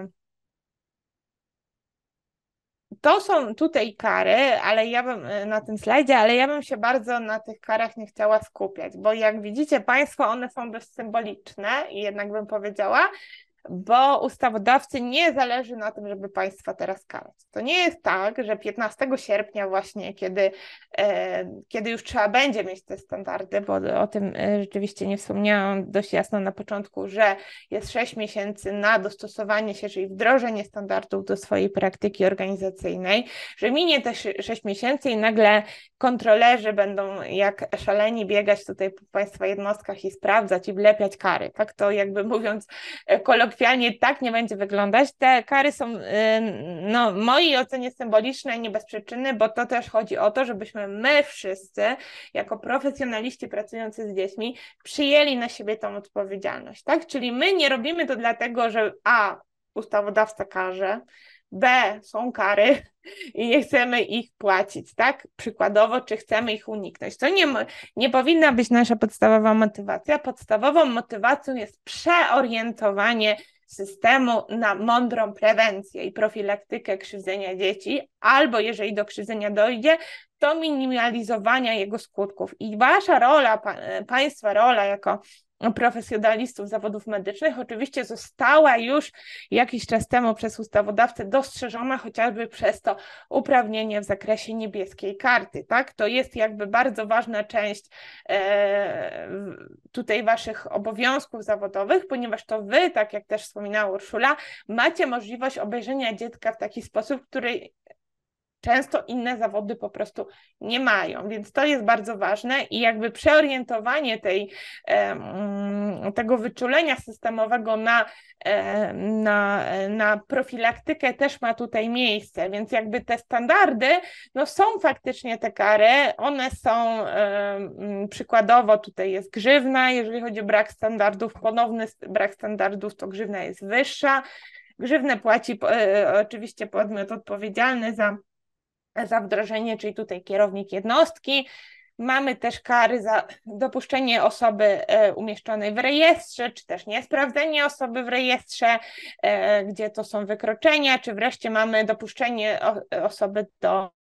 to są tutaj kary, ale ja bym na tym slajdzie, ale ja bym się bardzo na tych karach nie chciała skupiać, bo jak widzicie Państwo, one są dość symboliczne i jednak bym powiedziała, bo ustawodawcy nie zależy na tym, żeby państwa teraz karać. To nie jest tak, że piętnastego sierpnia właśnie, kiedy, e, kiedy już trzeba będzie mieć te standardy, bo o tym rzeczywiście nie wspomniałam dość jasno na początku, że jest sześć miesięcy na dostosowanie się, czyli wdrożenie standardów do swojej praktyki organizacyjnej, że minie te sześć miesięcy i nagle kontrolerzy będą jak szaleni biegać tutaj po państwa jednostkach i sprawdzać i wlepiać kary. Tak to jakby mówiąc kolokwialnie, Kolokwialnie tak nie będzie wyglądać. Te kary są no, w mojej ocenie symboliczne i nie bez przyczyny, bo to też chodzi o to, żebyśmy my wszyscy, jako profesjonaliści pracujący z dziećmi, przyjęli na siebie tą odpowiedzialność. Tak? Czyli my nie robimy to dlatego, że a, ustawodawca każe, B, są kary i nie chcemy ich płacić, tak? Przykładowo, czy chcemy ich uniknąć. To nie, nie powinna być nasza podstawowa motywacja. Podstawową motywacją jest przeorientowanie systemu na mądrą prewencję i profilaktykę krzywdzenia dzieci, albo jeżeli do krzywdzenia dojdzie, to minimalizowania jego skutków. I wasza rola, pa, państwa rola jako profesjonalistów zawodów medycznych oczywiście została już jakiś czas temu przez ustawodawcę dostrzeżona chociażby przez to uprawnienie w zakresie niebieskiej karty, tak? To jest jakby bardzo ważna część e, tutaj waszych obowiązków zawodowych, ponieważ to wy, tak jak też wspominała Urszula, macie możliwość obejrzenia dziecka w taki sposób, który często inne zawody po prostu nie mają, więc to jest bardzo ważne i jakby przeorientowanie tej, tego wyczulenia systemowego na, na, na profilaktykę też ma tutaj miejsce, więc jakby te standardy, no są faktycznie te kary, one są przykładowo, tutaj jest grzywna, jeżeli chodzi o brak standardów, ponowny brak standardów, to grzywna jest wyższa, grzywnę płaci oczywiście podmiot odpowiedzialny za za wdrożenie, czyli tutaj kierownik jednostki. Mamy też kary za dopuszczenie osoby umieszczonej w rejestrze, czy też niesprawdzenie osoby w rejestrze, gdzie to są wykroczenia, czy wreszcie mamy dopuszczenie osoby do,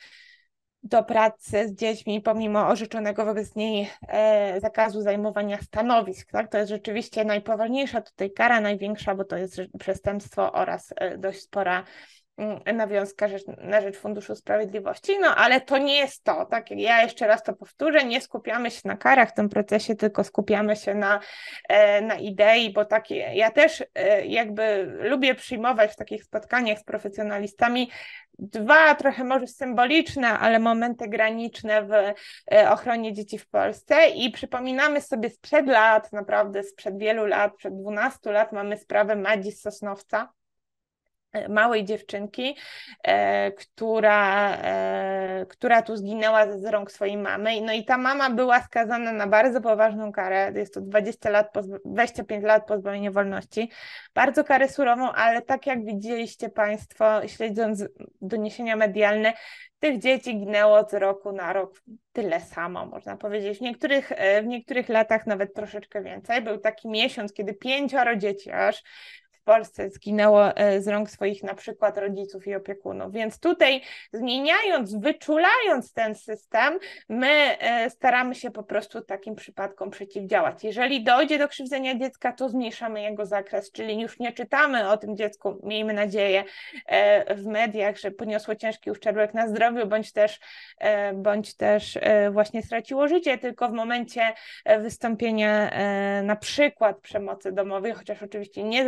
do pracy z dziećmi pomimo orzeczonego wobec niej zakazu zajmowania stanowisk. Tak? To jest rzeczywiście najpoważniejsza tutaj kara, największa, bo to jest przestępstwo oraz dość spora nawiązka na rzecz Funduszu Sprawiedliwości, no ale to nie jest to, tak, ja jeszcze raz to powtórzę, nie skupiamy się na karach w tym procesie, tylko skupiamy się na, na idei, bo takie, ja też jakby lubię przyjmować w takich spotkaniach z profesjonalistami dwa trochę może symboliczne, ale momenty graniczne w ochronie dzieci w Polsce i przypominamy sobie sprzed lat, naprawdę sprzed wielu lat, przed dwunastu lat mamy sprawę Madzi z Sosnowca, małej dziewczynki, e, która, e, która tu zginęła z rąk swojej mamy. No i ta mama była skazana na bardzo poważną karę, jest to dwadzieścia lat, dwadzieścia pięć lat pozbawienia wolności. Bardzo karę surową, ale tak jak widzieliście Państwo, śledząc doniesienia medialne, tych dzieci ginęło z roku na rok tyle samo, można powiedzieć. W niektórych, w niektórych latach nawet troszeczkę więcej. Był taki miesiąc, kiedy pięcioro dzieci aż w Polsce zginęło z rąk swoich na przykład rodziców i opiekunów. Więc tutaj zmieniając, wyczulając ten system, my staramy się po prostu takim przypadkom przeciwdziałać. Jeżeli dojdzie do krzywdzenia dziecka, to zmniejszamy jego zakres, czyli już nie czytamy o tym dziecku, miejmy nadzieję, w mediach, że poniosło ciężki uszczerbek na zdrowiu, bądź też, bądź też właśnie straciło życie, tylko w momencie wystąpienia na przykład przemocy domowej, chociaż oczywiście nie tylko przemocy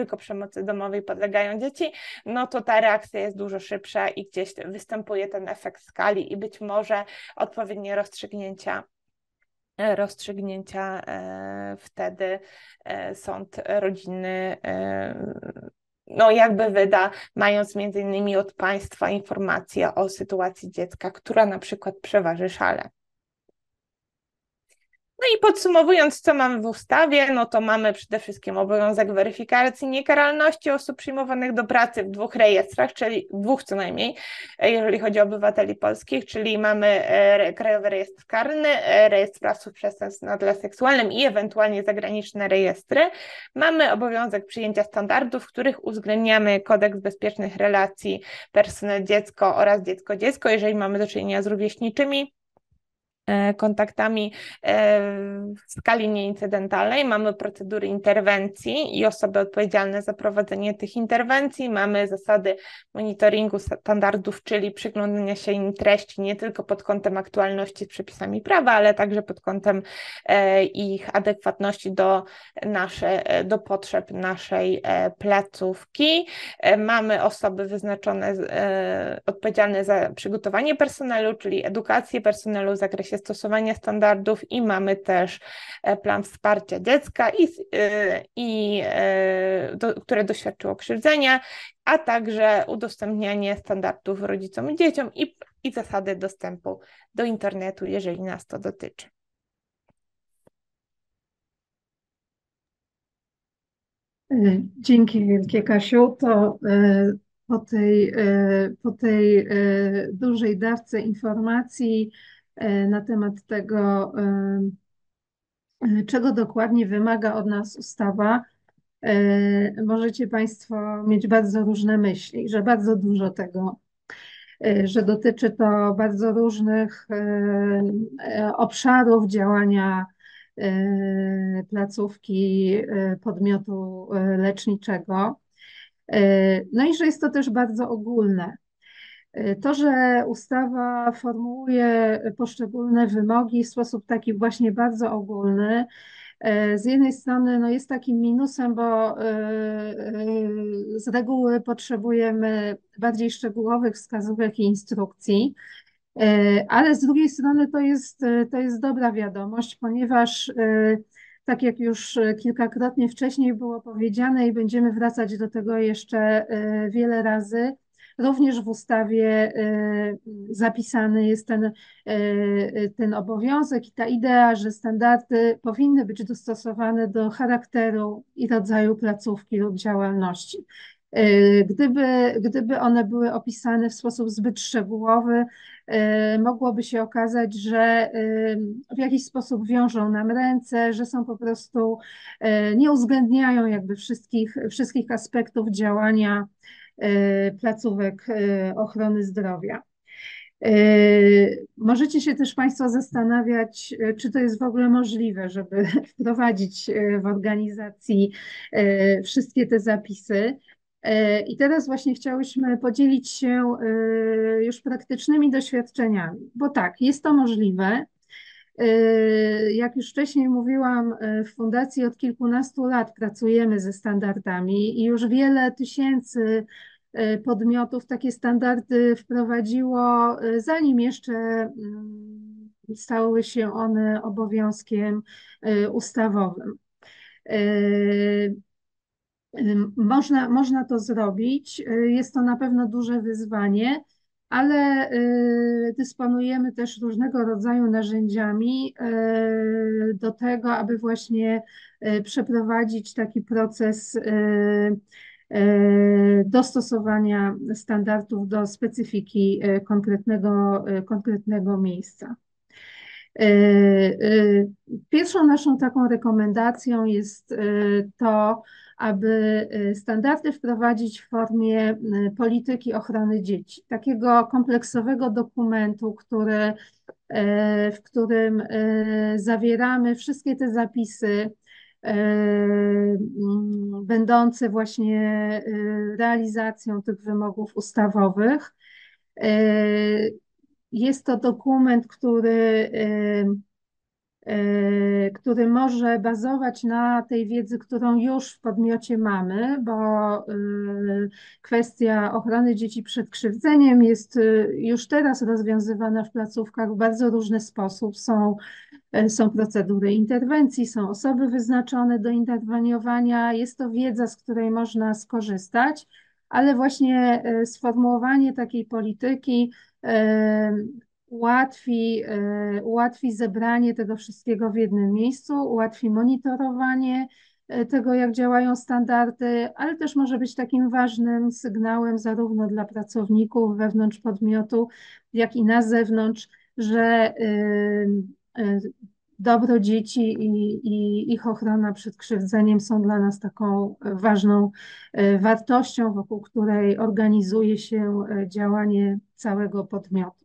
przemocy domowej podlegają dzieci, no to ta reakcja jest dużo szybsza i gdzieś występuje ten efekt skali i być może odpowiednie rozstrzygnięcia rozstrzygnięcia e, wtedy e, sąd rodzinny e, no jakby wyda, mając między innymi od państwa informację o sytuacji dziecka, która na przykład przeważy szale. No i podsumowując, co mamy w ustawie, no to mamy przede wszystkim obowiązek weryfikacji niekaralności osób przyjmowanych do pracy w dwóch rejestrach, czyli dwóch co najmniej, jeżeli chodzi o obywateli polskich, czyli mamy e, Krajowy Rejestr Karny, e, Rejestr Sprawców Przestępstw na tle seksualnym i ewentualnie zagraniczne rejestry. Mamy obowiązek przyjęcia standardów, w których uwzględniamy kodeks bezpiecznych relacji personel-dziecko oraz dziecko-dziecko, jeżeli mamy do czynienia z rówieśniczymi kontaktami w skali nieincydentalnej. Mamy procedury interwencji i osoby odpowiedzialne za prowadzenie tych interwencji. Mamy zasady monitoringu standardów, czyli przyglądania się im treści nie tylko pod kątem aktualności z przepisami prawa, ale także pod kątem ich adekwatności do, nasze, do potrzeb naszej placówki. Mamy osoby wyznaczone, odpowiedzialne za przygotowanie personelu, czyli edukację personelu w zakresie stosowania standardów i mamy też plan wsparcia dziecka, i, i, do, które doświadczyło krzywdzenia, a także udostępnianie standardów rodzicom i dzieciom i, i zasady dostępu do internetu, jeżeli nas to dotyczy. Dzięki wielkie, Kasiu. To po tej, po tej dużej dawce informacji na temat tego, czego dokładnie wymaga od nas ustawa, możecie Państwo mieć bardzo różne myśli, że bardzo dużo tego, że dotyczy to bardzo różnych obszarów działania placówki, podmiotu leczniczego. No i że jest to też bardzo ogólne. To, że ustawa formułuje poszczególne wymogi w sposób taki właśnie bardzo ogólny, z jednej strony no jest takim minusem, bo z reguły potrzebujemy bardziej szczegółowych wskazówek i instrukcji, ale z drugiej strony to jest, to jest dobra wiadomość, ponieważ tak jak już kilkakrotnie wcześniej było powiedziane i będziemy wracać do tego jeszcze wiele razy, również w ustawie zapisany jest ten, ten obowiązek i ta idea, że standardy powinny być dostosowane do charakteru i rodzaju placówki lub działalności. Gdyby, gdyby one były opisane w sposób zbyt szczegółowy, mogłoby się okazać, że w jakiś sposób wiążą nam ręce, że są po prostu, nie uwzględniają jakby wszystkich, wszystkich aspektów działania placówek ochrony zdrowia. Możecie się też Państwo zastanawiać, czy to jest w ogóle możliwe, żeby wprowadzić w organizacji wszystkie te zapisy. I teraz właśnie chciałyśmy podzielić się już praktycznymi doświadczeniami, bo tak, jest to możliwe. Jak już wcześniej mówiłam, w Fundacji od kilkunastu lat pracujemy ze standardami i już wiele tysięcy podmiotów takie standardy wprowadziło, zanim jeszcze stały się one obowiązkiem ustawowym. Można, można to zrobić, jest to na pewno duże wyzwanie, ale dysponujemy też różnego rodzaju narzędziami do tego, aby właśnie przeprowadzić taki proces dostosowania standardów do specyfiki konkretnego, konkretnego miejsca. Pierwszą naszą taką rekomendacją jest to, aby standardy wprowadzić w formie polityki ochrony dzieci, takiego kompleksowego dokumentu, który, w którym zawieramy wszystkie te zapisy będące właśnie realizacją tych wymogów ustawowych. Jest to dokument, który który może bazować na tej wiedzy, którą już w podmiocie mamy, bo kwestia ochrony dzieci przed krzywdzeniem jest już teraz rozwiązywana w placówkach w bardzo różny sposób. Są, są procedury interwencji, są osoby wyznaczone do interweniowania, jest to wiedza, z której można skorzystać, ale właśnie sformułowanie takiej polityki ułatwi, ułatwi zebranie tego wszystkiego w jednym miejscu, ułatwi monitorowanie tego, jak działają standardy, ale też może być takim ważnym sygnałem zarówno dla pracowników wewnątrz podmiotu, jak i na zewnątrz, że dobro dzieci i, i ich ochrona przed krzywdzeniem są dla nas taką ważną wartością, wokół której organizuje się działanie całego podmiotu.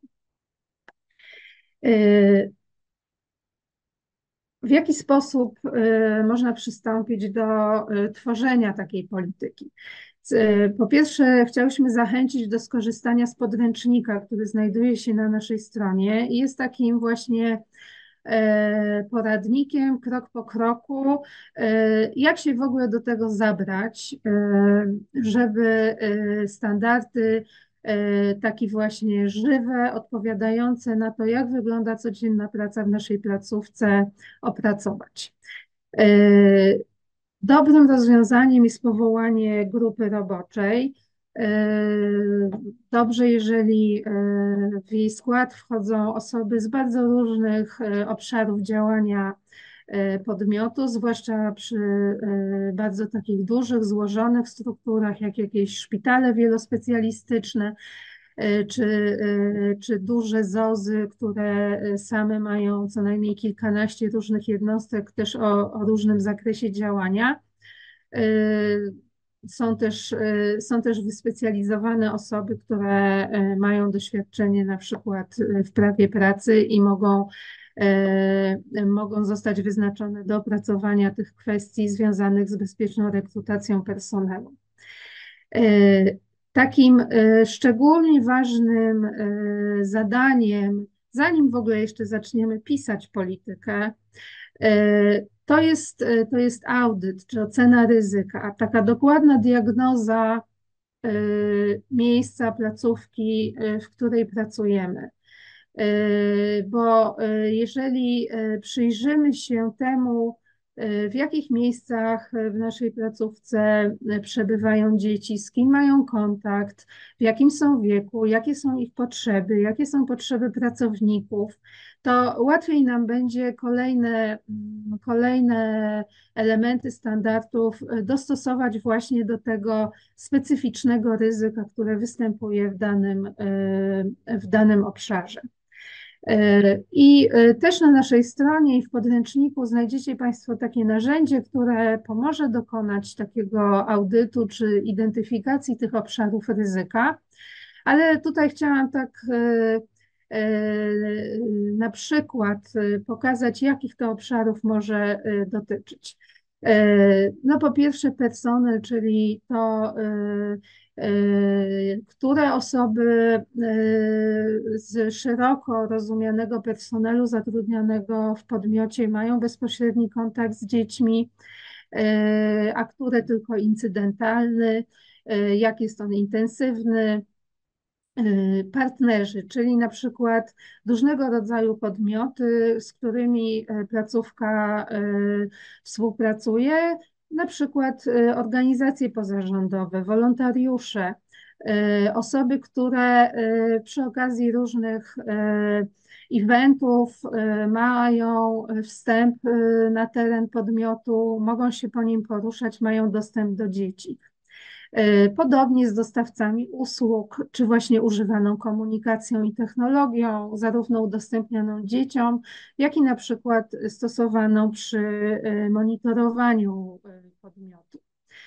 W jaki sposób można przystąpić do tworzenia takiej polityki? Po pierwsze, chciałyśmy zachęcić do skorzystania z podręcznika, który znajduje się na naszej stronie i jest takim właśnie poradnikiem, krok po kroku, jak się w ogóle do tego zabrać, żeby standardy takie właśnie żywe, odpowiadające na to, jak wygląda codzienna praca w naszej placówce, opracować. Dobrym rozwiązaniem jest powołanie grupy roboczej. Dobrze, jeżeli w jej skład wchodzą osoby z bardzo różnych obszarów działania podmiotu, zwłaszcza przy bardzo takich dużych, złożonych strukturach, jak jakieś szpitale wielospecjalistyczne, czy, czy duże zozy, które same mają co najmniej kilkanaście różnych jednostek, też o, o różnym zakresie działania. Są też, są też wyspecjalizowane osoby, które mają doświadczenie na przykład w prawie pracy i mogą, mogą zostać wyznaczone do opracowania tych kwestii związanych z bezpieczną rekrutacją personelu. Takim szczególnie ważnym zadaniem, zanim w ogóle jeszcze zaczniemy pisać politykę, to jest, to jest audyt czy ocena ryzyka, taka dokładna diagnoza miejsca, placówki, w której pracujemy. Bo jeżeli przyjrzymy się temu, w jakich miejscach w naszej placówce przebywają dzieci, z kim mają kontakt, w jakim są wieku, jakie są ich potrzeby, jakie są potrzeby pracowników, to łatwiej nam będzie kolejne, kolejne elementy standardów dostosować właśnie do tego specyficznego ryzyka, które występuje w danym, w danym obszarze. I też na naszej stronie i w podręczniku znajdziecie Państwo takie narzędzie, które pomoże dokonać takiego audytu czy identyfikacji tych obszarów ryzyka, ale tutaj chciałam tak na przykład pokazać, jakich to obszarów może dotyczyć. No po pierwsze personel, czyli to, które osoby z szeroko rozumianego personelu zatrudnionego w podmiocie mają bezpośredni kontakt z dziećmi, a które tylko incydentalny, jak jest on intensywny. Partnerzy, czyli na przykład różnego rodzaju podmioty, z którymi placówka współpracuje, na przykład organizacje pozarządowe, wolontariusze, osoby, które przy okazji różnych eventów mają wstęp na teren podmiotu, mogą się po nim poruszać, mają dostęp do dzieci. Podobnie z dostawcami usług, czy właśnie używaną komunikacją i technologią, zarówno udostępnianą dzieciom, jak i na przykład stosowaną przy monitorowaniu podmiotu.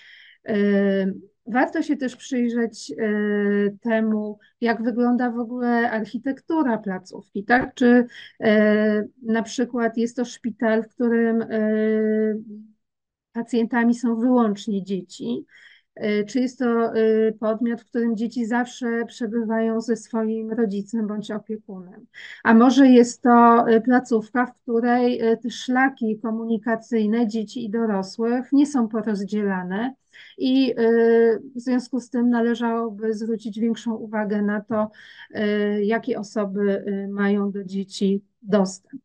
Warto się też przyjrzeć temu, jak wygląda w ogóle architektura placówki, tak? Czy na przykład jest to szpital, w którym pacjentami są wyłącznie dzieci, Czy jest to podmiot, w którym dzieci zawsze przebywają ze swoim rodzicem bądź opiekunem? A może jest to placówka, w której te szlaki komunikacyjne dzieci i dorosłych nie są porozdzielane i w związku z tym należałoby zwrócić większą uwagę na to, jakie osoby mają do dzieci dostęp.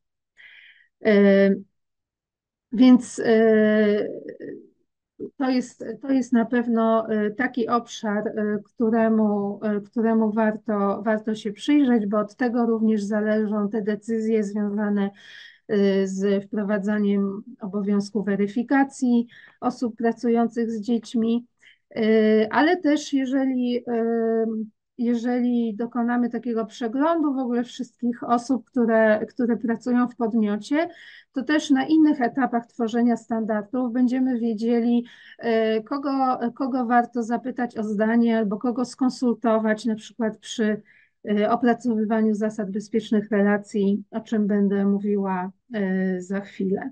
Więc to jest, to jest na pewno taki obszar, któremu, któremu warto, warto się przyjrzeć, bo od tego również zależą te decyzje związane z wprowadzaniem obowiązku weryfikacji osób pracujących z dziećmi, ale też jeżeli, jeżeli dokonamy takiego przeglądu w ogóle wszystkich osób, które, które pracują w podmiocie, to też na innych etapach tworzenia standardów będziemy wiedzieli, kogo, kogo warto zapytać o zdanie albo kogo skonsultować, na przykład przy opracowywaniu zasad bezpiecznych relacji, o czym będę mówiła za chwilę.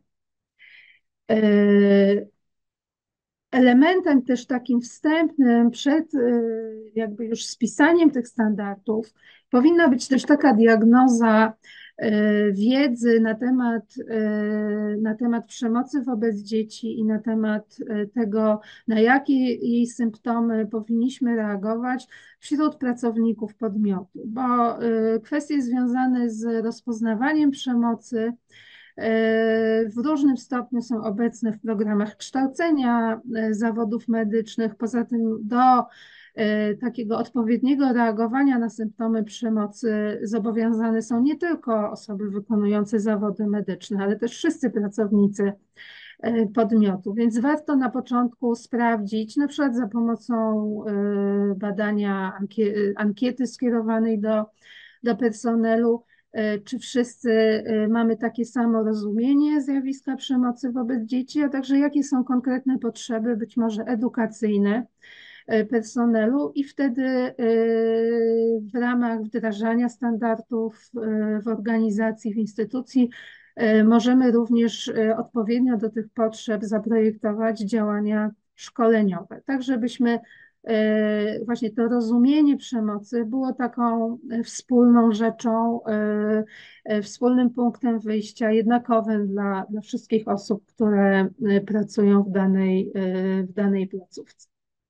Elementem też takim wstępnym przed jakby już spisaniem tych standardów powinna być też taka diagnoza wiedzy na temat, na temat przemocy wobec dzieci i na temat tego, na jakie jej symptomy powinniśmy reagować wśród pracowników podmiotu, bo kwestie związane z rozpoznawaniem przemocy w różnym stopniu są obecne w programach kształcenia zawodów medycznych. Poza tym do takiego odpowiedniego reagowania na symptomy przemocy zobowiązane są nie tylko osoby wykonujące zawody medyczne, ale też wszyscy pracownicy podmiotu. Więc warto na początku sprawdzić, na przykład za pomocą badania ankiety skierowanej do, do personelu, czy wszyscy mamy takie samo rozumienie zjawiska przemocy wobec dzieci, a także jakie są konkretne potrzeby, być może edukacyjne personelu i wtedy w ramach wdrażania standardów w organizacji, w instytucji możemy również odpowiednio do tych potrzeb zaprojektować działania szkoleniowe, tak żebyśmy właśnie to rozumienie przemocy było taką wspólną rzeczą, wspólnym punktem wyjścia, jednakowym dla, dla wszystkich osób, które pracują w danej, w danej placówce.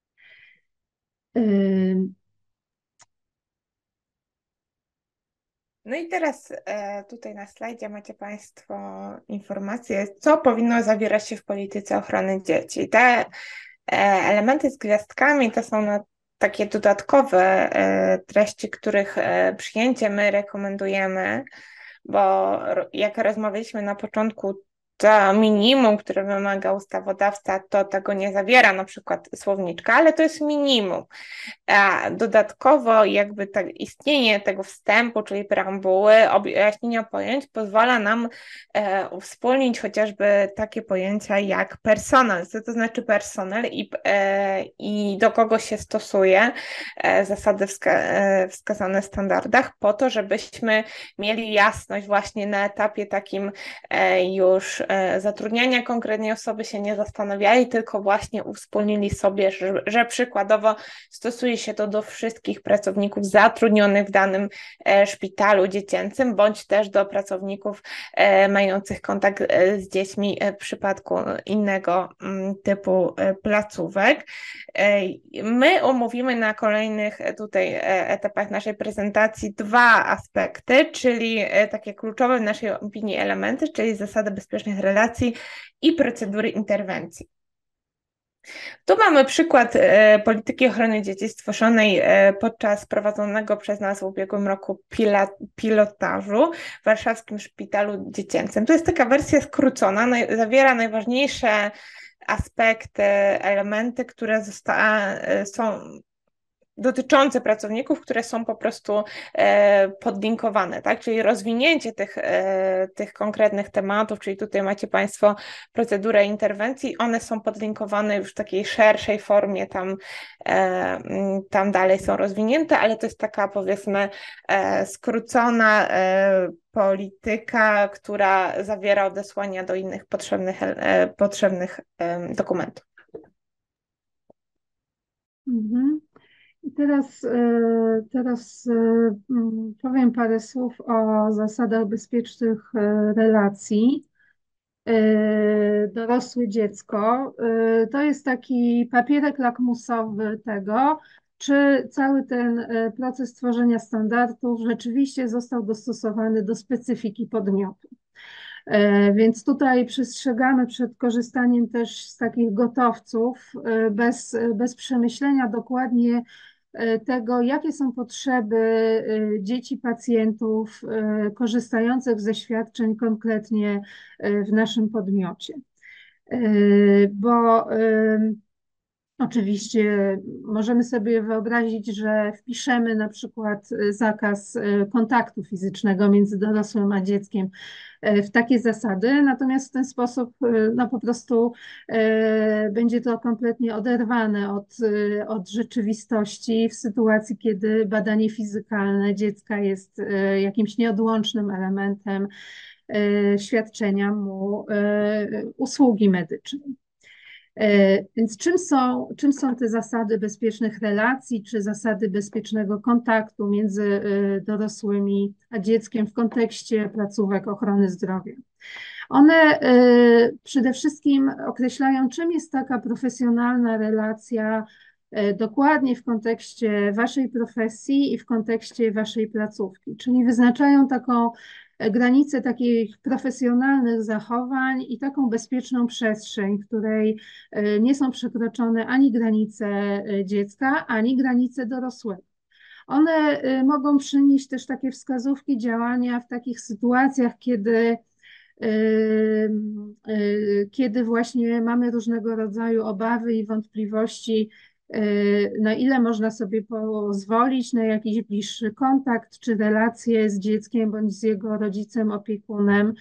No i teraz tutaj na slajdzie macie Państwo informacje, co powinno zawierać się w polityce ochrony dzieci. Te elementy z gwiazdkami to są na takie dodatkowe treści, których przyjęcie my rekomendujemy, bo jak rozmawialiśmy na początku, to minimum, które wymaga ustawodawca, to tego nie zawiera na przykład słowniczka, ale to jest minimum. A dodatkowo jakby tak istnienie tego wstępu, czyli preambuły, objaśnienia pojęć pozwala nam e, uwspólnić chociażby takie pojęcia jak personel. Co to znaczy personel i, e, i do kogo się stosuje e, zasady wska e, wskazane w standardach, po to, żebyśmy mieli jasność właśnie na etapie takim e, już e, zatrudniania konkretnej osoby, się nie zastanawiali, tylko właśnie uwspólnili sobie, że, że przykładowo stosuje się to do wszystkich pracowników zatrudnionych w danym e, szpitalu dziecięcym, bądź też do pracowników e, mających kontakt e, z dziećmi e, w przypadku innego m, typu e, placówek. E, my omówimy na kolejnych e, tutaj e, etapach naszej prezentacji dwa aspekty, czyli e, takie kluczowe w naszej opinii elementy, czyli zasady bezpiecznych relacji i procedury interwencji. Tu mamy przykład e, polityki ochrony dzieci stworzonej e, podczas prowadzonego przez nas w ubiegłym roku pila, pilotażu w warszawskim szpitalu dziecięcym. To jest taka wersja skrócona, naj, zawiera najważniejsze aspekty, elementy, które zosta, e, są dotyczące pracowników, które są po prostu e, podlinkowane, tak? Czyli rozwinięcie tych, e, tych konkretnych tematów, czyli tutaj macie Państwo procedurę interwencji, one są podlinkowane już w takiej szerszej formie, tam, e, tam dalej są rozwinięte, ale to jest taka, powiedzmy, e, skrócona e, polityka, która zawiera odesłania do innych potrzebnych, e, potrzebnych e, dokumentów. Mhm. I teraz, e, teraz e, mm, powiem parę słów o zasadach bezpiecznych e, relacji. E, Dorosłe dziecko. E, To jest taki papierek lakmusowy tego, czy cały ten e, proces tworzenia standardów rzeczywiście został dostosowany do specyfiki podmiotu. E, Więc tutaj przestrzegamy przed korzystaniem też z takich gotowców e, bez, bez przemyślenia dokładnie e, tego, jakie są potrzeby e, dzieci pacjentów e, korzystających ze świadczeń konkretnie e, w naszym podmiocie. E, Bo e, oczywiście możemy sobie wyobrazić, że wpiszemy na przykład y, zakaz y, kontaktu fizycznego między dorosłym a dzieckiem y, w takie zasady, natomiast w ten sposób y, no po prostu y, będzie to kompletnie oderwane od, y, od rzeczywistości w sytuacji, kiedy badanie fizykalne dziecka jest y, jakimś nieodłącznym elementem y, świadczenia mu y, usługi medycznej. E, Więc czym są, czym są te zasady bezpiecznych relacji, czy zasady bezpiecznego kontaktu między e, dorosłymi a dzieckiem w kontekście placówek ochrony zdrowia? One e, przede wszystkim określają, czym jest taka profesjonalna relacja e, dokładnie w kontekście waszej profesji i w kontekście waszej placówki, czyli wyznaczają taką e, granicę takich profesjonalnych zachowań i taką bezpieczną przestrzeń, w której e, nie są przekroczone ani granice e, dziecka, ani granice dorosłego. One e, mogą przynieść też takie wskazówki działania w takich sytuacjach, kiedy kiedy właśnie mamy różnego rodzaju obawy i wątpliwości, na ile można sobie pozwolić na jakiś bliższy kontakt czy relacje z dzieckiem bądź z jego rodzicem, opiekunem.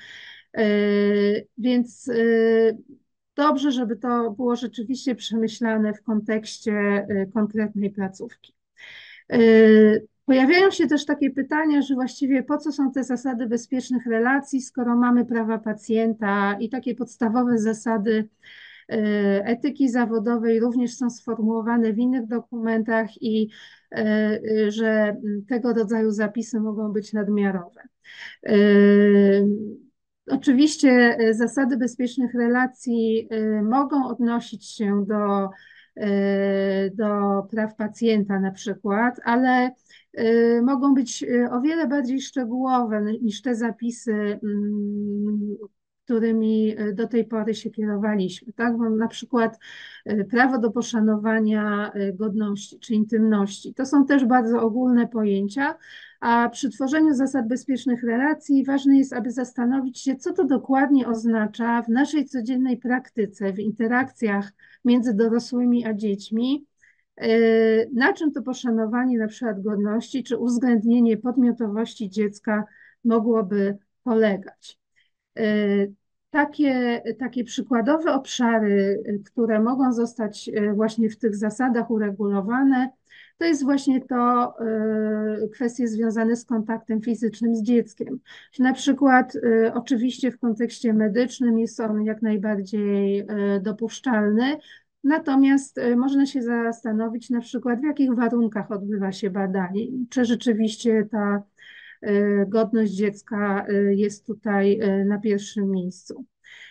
Więc dobrze, żeby to było rzeczywiście przemyślane w kontekście konkretnej placówki. Pojawiają się też takie pytania, że właściwie po co są te zasady bezpiecznych relacji, skoro mamy prawa pacjenta i takie podstawowe zasady etyki zawodowej również są sformułowane w innych dokumentach i że tego rodzaju zapisy mogą być nadmiarowe. Oczywiście zasady bezpiecznych relacji mogą odnosić się do, do praw pacjenta na przykład, ale mogą być o wiele bardziej szczegółowe niż te zapisy, którymi do tej pory się kierowaliśmy. Tak? Bo na przykład prawo do poszanowania godności czy intymności. To są też bardzo ogólne pojęcia, a przy tworzeniu zasad bezpiecznych relacji ważne jest, aby zastanowić się, co to dokładnie oznacza w naszej codziennej praktyce, w interakcjach między dorosłymi a dziećmi, na czym to poszanowanie na przykład godności czy uwzględnienie podmiotowości dziecka mogłoby polegać. Takie, takie przykładowe obszary, które mogą zostać właśnie w tych zasadach uregulowane, to jest właśnie to kwestie związane z kontaktem fizycznym z dzieckiem. Na przykład oczywiście w kontekście medycznym jest on jak najbardziej dopuszczalny, natomiast można się zastanowić na przykład, w jakich warunkach odbywa się badanie, czy rzeczywiście ta godność dziecka jest tutaj na pierwszym miejscu.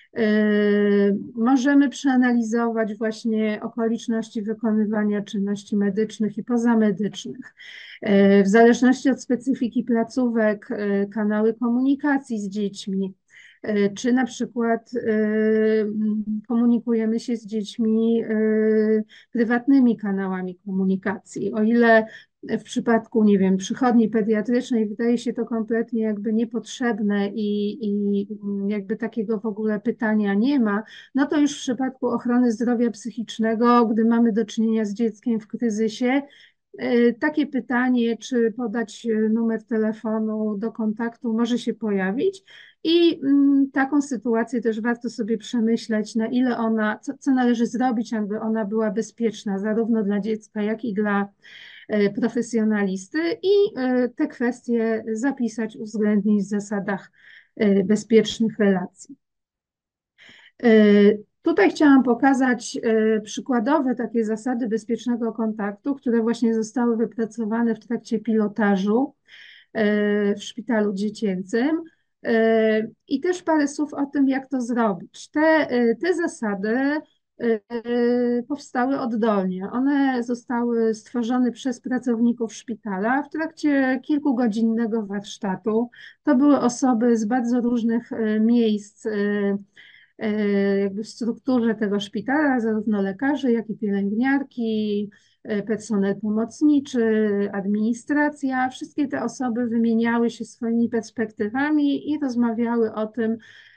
Możemy przeanalizować właśnie okoliczności wykonywania czynności medycznych i pozamedycznych. W zależności od specyfiki placówek, kanały komunikacji z dziećmi, czy na przykład komunikujemy się z dziećmi prywatnymi kanałami komunikacji. O ile w przypadku, nie wiem, przychodni pediatrycznej wydaje się to kompletnie jakby niepotrzebne i, i jakby takiego w ogóle pytania nie ma, no to już w przypadku ochrony zdrowia psychicznego, gdy mamy do czynienia z dzieckiem w kryzysie, takie pytanie, czy podać numer telefonu do kontaktu, może się pojawić i taką sytuację też warto sobie przemyśleć, na ile ona, co, co należy zrobić, aby ona była bezpieczna zarówno dla dziecka, jak i dla profesjonalisty i te kwestie zapisać, uwzględnić w zasadach bezpiecznych relacji. Tutaj chciałam pokazać przykładowe takie zasady bezpiecznego kontaktu, które właśnie zostały wypracowane w trakcie pilotażu w szpitalu dziecięcym. I też parę słów o tym, jak to zrobić. Te, te zasady powstały oddolnie. One zostały stworzone przez pracowników szpitala w trakcie kilkugodzinnego warsztatu. To były osoby z bardzo różnych miejsc, jakby w strukturze tego szpitala, zarówno lekarze, jak i pielęgniarki, personel pomocniczy, administracja. Wszystkie te osoby wymieniały się swoimi perspektywami i rozmawiały o tym,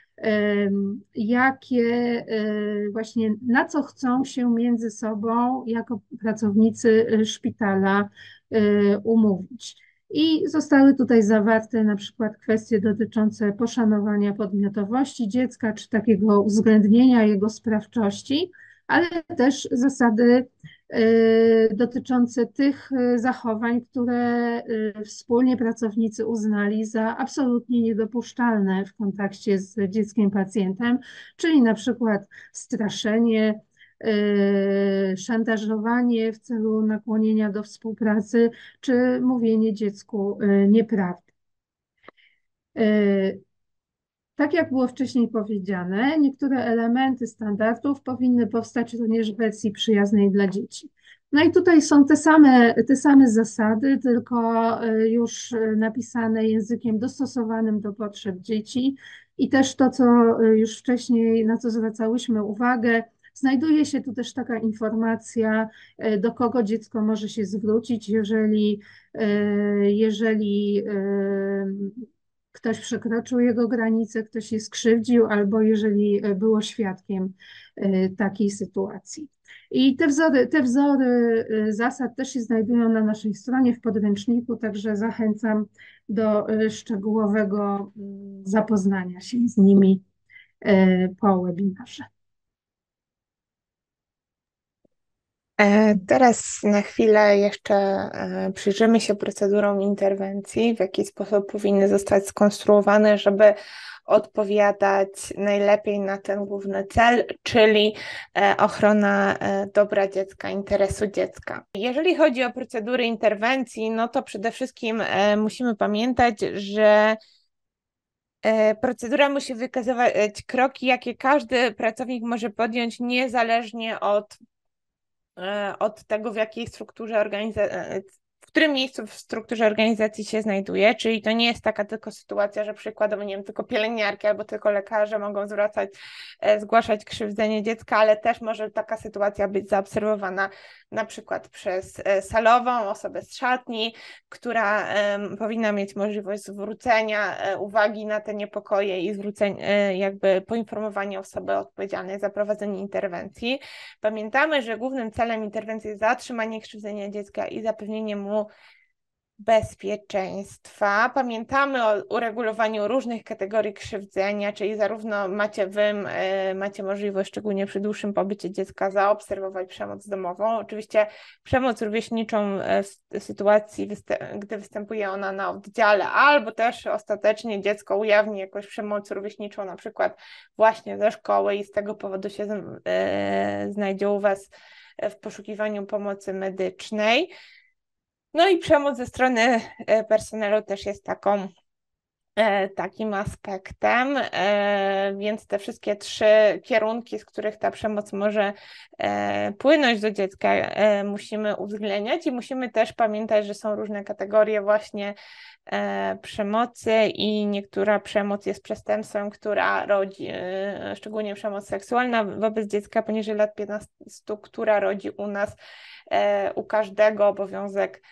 jakie właśnie, na co chcą się między sobą jako pracownicy szpitala umówić. I zostały tutaj zawarte na przykład kwestie dotyczące poszanowania podmiotowości dziecka, czy takiego uwzględnienia jego sprawczości, ale też zasady dotyczące tych zachowań, które wspólnie pracownicy uznali za absolutnie niedopuszczalne w kontakcie z dzieckiem pacjentem, czyli na przykład straszenie, szantażowanie w celu nakłonienia do współpracy, czy mówienie dziecku nieprawdy. Tak jak było wcześniej powiedziane, niektóre elementy standardów powinny powstać również w wersji przyjaznej dla dzieci. No i tutaj są te same, te same zasady, tylko już napisane językiem dostosowanym do potrzeb dzieci. I też to, co już wcześniej, na co zwracałyśmy uwagę, znajduje się tu też taka informacja, do kogo dziecko może się zwrócić, jeżeli, jeżeli ktoś przekroczył jego granicę, ktoś się skrzywdził, albo jeżeli było świadkiem takiej sytuacji. I te wzory, te wzory zasad też się znajdują na naszej stronie w podręczniku, także zachęcam do szczegółowego zapoznania się z nimi po webinarze. Teraz na chwilę jeszcze przyjrzymy się procedurom interwencji, w jaki sposób powinny zostać skonstruowane, żeby odpowiadać najlepiej na ten główny cel, czyli ochrona dobra dziecka, interesu dziecka. Jeżeli chodzi o procedury interwencji, no to przede wszystkim musimy pamiętać, że procedura musi wykazywać kroki, jakie każdy pracownik może podjąć niezależnie od od tego, w jakiej strukturze organizacji, w którym miejscu w strukturze organizacji się znajduje, czyli to nie jest taka tylko sytuacja, że przykładowo, nie wiem, tylko pielęgniarki albo tylko lekarze mogą zwracać, zgłaszać krzywdzenie dziecka, ale też może taka sytuacja być zaobserwowana na przykład przez salową, osobę z szatni, która um, powinna mieć możliwość zwrócenia uwagi na te niepokoje i zwrócenia, jakby poinformowania osoby odpowiedzialnej za prowadzenie interwencji. Pamiętamy, że głównym celem interwencji jest zatrzymanie krzywdzenia dziecka i zapewnienie mu bezpieczeństwa. Pamiętamy o uregulowaniu różnych kategorii krzywdzenia, czyli zarówno macie wy, macie możliwość, szczególnie przy dłuższym pobycie dziecka, zaobserwować przemoc domową. Oczywiście przemoc rówieśniczą w sytuacji, gdy występuje ona na oddziale, albo też ostatecznie dziecko ujawni jakąś przemoc rówieśniczą, na przykład właśnie ze szkoły i z tego powodu się znajdzie u was w poszukiwaniu pomocy medycznej. No i przemoc ze strony personelu też jest taką, takim aspektem, więc te wszystkie trzy kierunki, z których ta przemoc może płynąć do dziecka, musimy uwzględniać i musimy też pamiętać, że są różne kategorie właśnie przemocy i niektóra przemoc jest przestępstwem, która rodzi, szczególnie przemoc seksualna wobec dziecka poniżej lat piętnastu, która rodzi u nas, u każdego obowiązek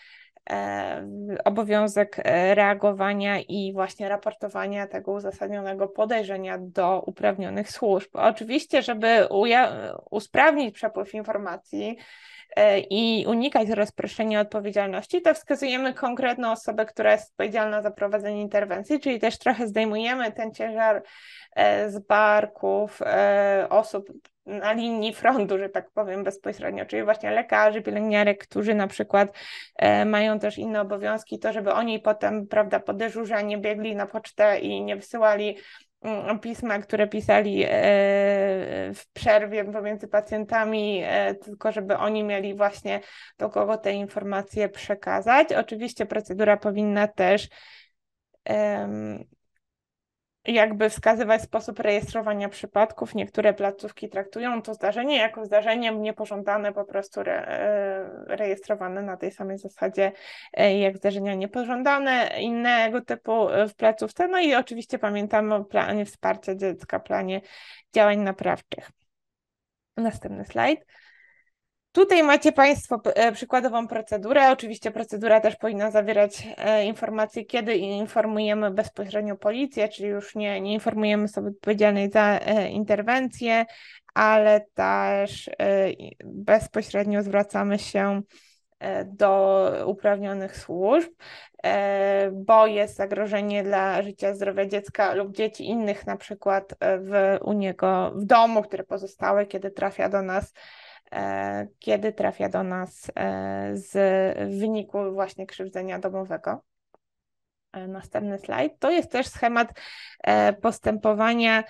obowiązek reagowania i właśnie raportowania tego uzasadnionego podejrzenia do uprawnionych służb. Oczywiście, żeby usprawnić przepływ informacji i unikać rozproszenia odpowiedzialności, to wskazujemy konkretną osobę, która jest odpowiedzialna za prowadzenie interwencji, czyli też trochę zdejmujemy ten ciężar z barków osób na linii frontu, że tak powiem, bezpośrednio, czyli właśnie lekarzy, pielęgniarek, którzy na przykład mają też inne obowiązki, to żeby oni potem, prawda, po dyżurze nie biegli na pocztę i nie wysyłali pisma, które pisali w przerwie pomiędzy pacjentami, tylko żeby oni mieli właśnie do kogo te informacje przekazać. Oczywiście procedura powinna też jakby wskazywać sposób rejestrowania przypadków. Niektóre placówki traktują to zdarzenie jako zdarzenie niepożądane, po prostu re, rejestrowane na tej samej zasadzie jak zdarzenia niepożądane innego typu w placówce. No i oczywiście pamiętamy o planie wsparcia dziecka, planie działań naprawczych. Następny slajd. Tutaj macie Państwo przykładową procedurę. Oczywiście procedura też powinna zawierać informacje, kiedy informujemy bezpośrednio policję, czyli już nie, nie informujemy osoby odpowiedzialnej za interwencję, ale też bezpośrednio zwracamy się do uprawnionych służb, bo jest zagrożenie dla życia, zdrowia dziecka lub dzieci innych, na przykład w, u niego w domu, które pozostały, kiedy trafia do nas kiedy trafia do nas z w wyniku właśnie krzywdzenia domowego. Następny slajd. To jest też schemat postępowania,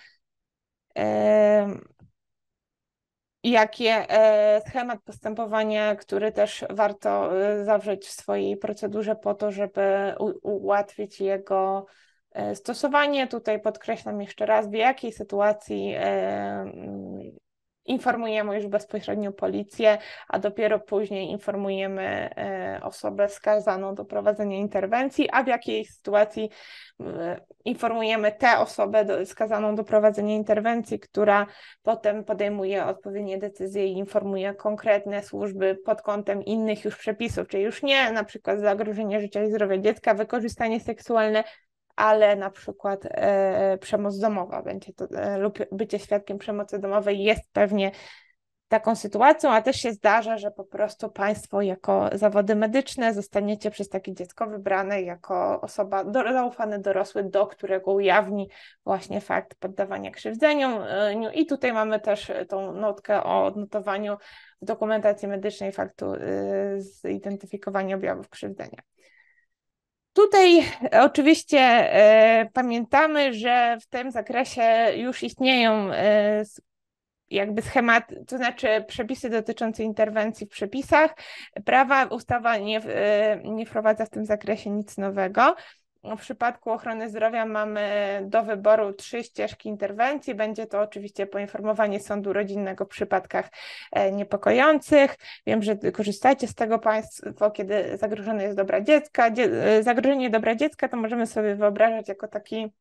jakie schemat postępowania, który też warto zawrzeć w swojej procedurze po to, żeby ułatwić jego stosowanie. Tutaj podkreślam jeszcze raz, w jakiej sytuacji informujemy już bezpośrednio policję, a dopiero później informujemy osobę skazaną do prowadzenia interwencji, a w jakiej sytuacji informujemy tę osobę skazaną do prowadzenia interwencji, która potem podejmuje odpowiednie decyzje i informuje konkretne służby pod kątem innych już przepisów, czyli już nie na przykład zagrożenie życia i zdrowia dziecka, wykorzystanie seksualne, ale na przykład e, przemoc domowa będzie to, e, lub bycie świadkiem przemocy domowej jest pewnie taką sytuacją, a też się zdarza, że po prostu Państwo jako zawody medyczne zostaniecie przez takie dziecko wybrane jako osoba do, zaufany dorosły, do którego ujawni właśnie fakt poddawania krzywdzeniom. I tutaj mamy też tą notkę o odnotowaniu w dokumentacji medycznej faktu y, zidentyfikowania objawów krzywdzenia. Tutaj oczywiście e, pamiętamy, że w tym zakresie już istnieją e, jakby schematy, to znaczy przepisy dotyczące interwencji w przepisach prawa. Ustawa nie, e, nie wprowadza w tym zakresie nic nowego. W przypadku ochrony zdrowia mamy do wyboru trzy ścieżki interwencji. Będzie to oczywiście poinformowanie sądu rodzinnego w przypadkach niepokojących. Wiem, że korzystacie z tego Państwo, kiedy zagrożone jest dobra dziecka. Zagrożenie dobra dziecka to możemy sobie wyobrażać jako taki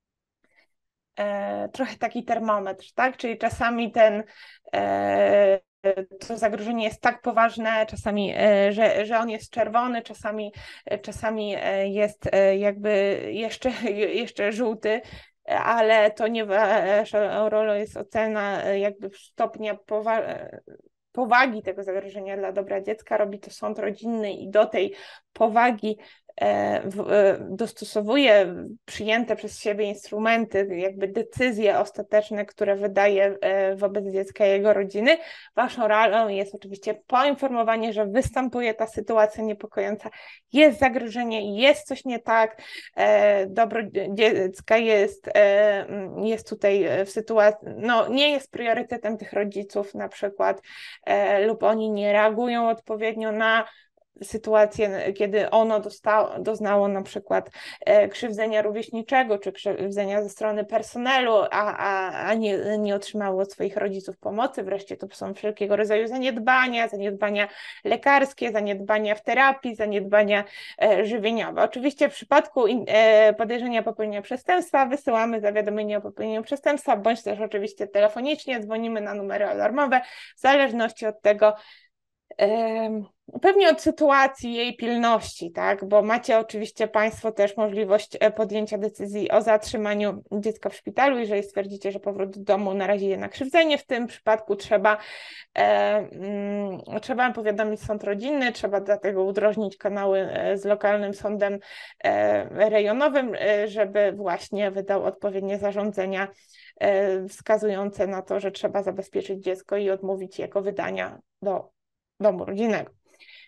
e, trochę taki termometr, tak? Czyli czasami ten e, to zagrożenie jest tak poważne, czasami, że, że on jest czerwony, czasami, czasami jest jakby jeszcze, jeszcze żółty, ale to nie waszą rolą jest ocena jakby stopnia powa- powagi tego zagrożenia dla dobra dziecka. Robi to sąd rodzinny i do tej powagi dostosowuje przyjęte przez siebie instrumenty, jakby decyzje ostateczne, które wydaje wobec dziecka i jego rodziny. Waszą rolą jest oczywiście poinformowanie, że występuje ta sytuacja niepokojąca, jest zagrożenie, jest coś nie tak, dobro dziecka jest, jest tutaj w sytuacji, no nie jest priorytetem tych rodziców na przykład, lub oni nie reagują odpowiednio na sytuację, kiedy ono dostało, doznało na przykład e, krzywdzenia rówieśniczego, czy krzywdzenia ze strony personelu, a, a, a nie, nie otrzymało od swoich rodziców pomocy. Wreszcie to są wszelkiego rodzaju zaniedbania, zaniedbania lekarskie, zaniedbania w terapii, zaniedbania e, żywieniowe. Oczywiście w przypadku in, e, podejrzenia popełnienia przestępstwa wysyłamy zawiadomienie o popełnieniu przestępstwa, bądź też oczywiście telefonicznie dzwonimy na numery alarmowe, w zależności od tego, pewnie od sytuacji, jej pilności, tak, bo macie oczywiście Państwo też możliwość podjęcia decyzji o zatrzymaniu dziecka w szpitalu, jeżeli stwierdzicie, że powrót do domu narazi je na krzywdzenie. W tym przypadku trzeba, e, mm, trzeba powiadomić sąd rodzinny, trzeba dlatego udrożnić kanały z lokalnym sądem e, rejonowym, e, żeby właśnie wydał odpowiednie zarządzenia e, wskazujące na to, że trzeba zabezpieczyć dziecko i odmówić jego wydania do domu rodzinnego.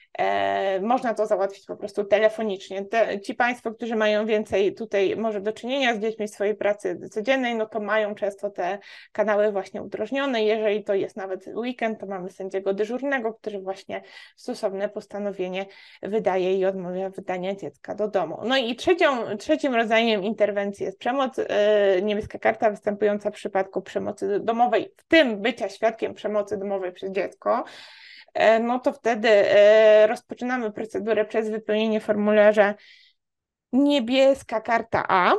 E, można to załatwić po prostu telefonicznie. Te, ci Państwo, którzy mają więcej tutaj może do czynienia z dziećmi w swojej pracy codziennej, no to mają często te kanały właśnie udrożnione. Jeżeli to jest nawet weekend, to mamy sędziego dyżurnego, który właśnie stosowne postanowienie wydaje i odmawia wydania dziecka do domu. No i trzecią, trzecim rodzajem interwencji jest przemoc, e, niebieska karta występująca w przypadku przemocy domowej, w tym bycia świadkiem przemocy domowej przez dziecko. No to wtedy rozpoczynamy procedurę przez wypełnienie formularza niebieska karta A,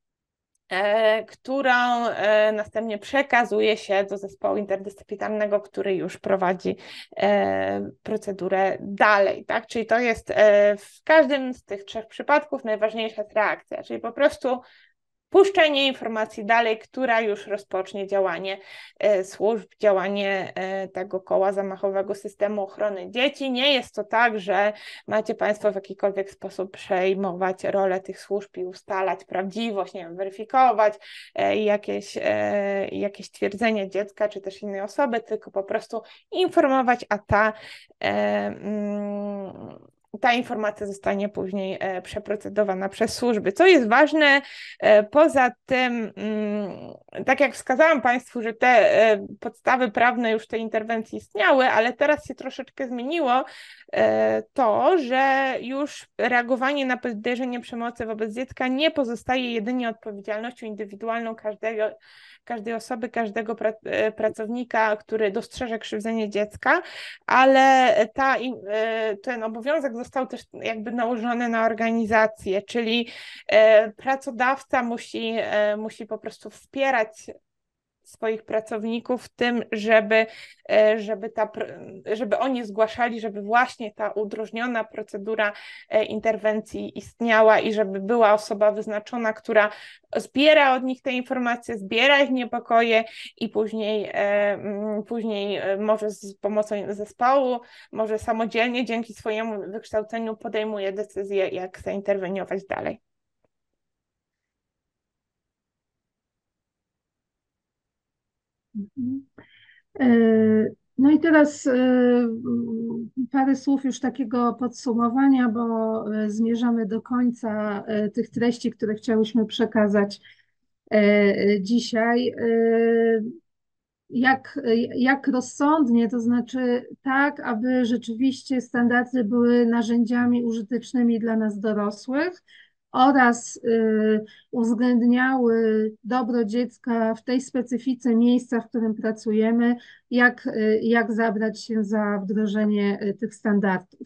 którą następnie przekazuje się do zespołu interdyscyplinarnego, który już prowadzi procedurę dalej, tak? Czyli to jest w każdym z tych trzech przypadków najważniejsza jest reakcja, czyli po prostu puszczenie informacji dalej, która już rozpocznie działanie e, służb, działanie e, tego koła zamachowego systemu ochrony dzieci. Nie jest to tak, że macie Państwo w jakikolwiek sposób przejmować rolę tych służb i ustalać prawdziwość, nie wiem, weryfikować e, jakieś, e, jakieś twierdzenie dziecka czy też innej osoby, tylko po prostu informować, a ta e, mm, ta informacja zostanie później przeprocedowana przez służby. Co jest ważne, poza tym, tak jak wskazałam Państwu, że te podstawy prawne już tej interwencji istniały, ale teraz się troszeczkę zmieniło to, że już reagowanie na podejrzenie przemocy wobec dziecka nie pozostaje jedynie odpowiedzialnością indywidualną każdego, każdej osoby, każdego pra, pracownika, który dostrzeże krzywdzenie dziecka, ale ta, ten obowiązek został też jakby nałożony na organizację, czyli pracodawca musi, musi po prostu wspierać swoich pracowników w tym, żeby, żeby, ta, żeby oni zgłaszali, żeby właśnie ta udrożniona procedura interwencji istniała i żeby była osoba wyznaczona, która zbiera od nich te informacje, zbiera ich niepokoje i później, później może z pomocą zespołu, może samodzielnie dzięki swojemu wykształceniu podejmuje decyzję, jak zainterweniować dalej. No i teraz parę słów już takiego podsumowania, bo zmierzamy do końca tych treści, które chciałyśmy przekazać dzisiaj. Jak, jak rozsądnie, to znaczy tak, aby rzeczywiście standardy były narzędziami użytecznymi dla nas dorosłych oraz y, uwzględniały dobro dziecka w tej specyfice miejsca, w którym pracujemy, jak, y, jak zabrać się za wdrożenie y, tych standardów.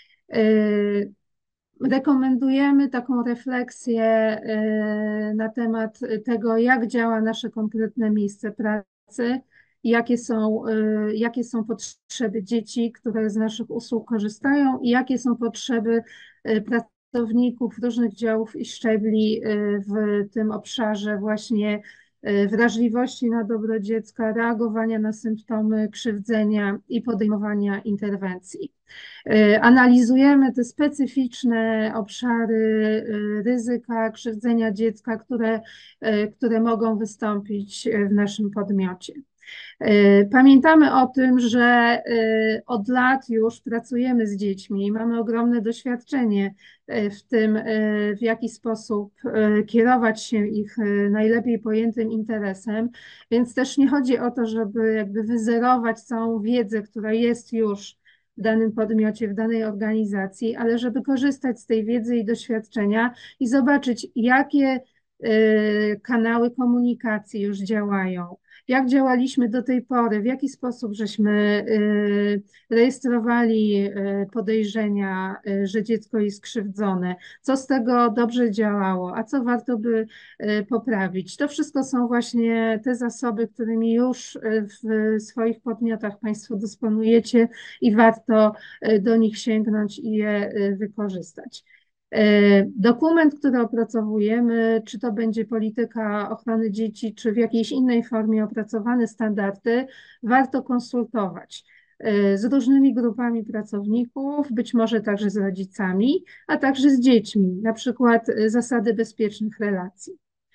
Y, Rekomendujemy taką refleksję y, na temat tego, jak działa nasze konkretne miejsce pracy, jakie są, y, jakie są potrzeby dzieci, które z naszych usług korzystają i jakie są potrzeby y, pracowników różnych działów i szczebli y, w tym obszarze właśnie y, wrażliwości na dobro dziecka, reagowania na symptomy krzywdzenia i podejmowania interwencji. Analizujemy te specyficzne obszary ryzyka krzywdzenia dziecka, które, które mogą wystąpić w naszym podmiocie. Pamiętamy o tym, że od lat już pracujemy z dziećmi i mamy ogromne doświadczenie w tym, w jaki sposób kierować się ich najlepiej pojętym interesem, więc też nie chodzi o to, żeby jakby wyzerować całą wiedzę, która jest już w danym podmiocie, w danej organizacji, ale żeby korzystać z tej wiedzy i doświadczenia i zobaczyć, jakie kanały komunikacji już działają, jak działaliśmy do tej pory, w jaki sposób żeśmy rejestrowali podejrzenia, że dziecko jest skrzywdzone, co z tego dobrze działało, a co warto by poprawić. To wszystko są właśnie te zasoby, którymi już w swoich podmiotach Państwo dysponujecie i warto do nich sięgnąć i je wykorzystać. Dokument, który opracowujemy, czy to będzie polityka ochrony dzieci, czy w jakiejś innej formie opracowane standardy, warto konsultować z różnymi grupami pracowników, być może także z rodzicami, a także z dziećmi, na przykład zasady bezpiecznych relacji.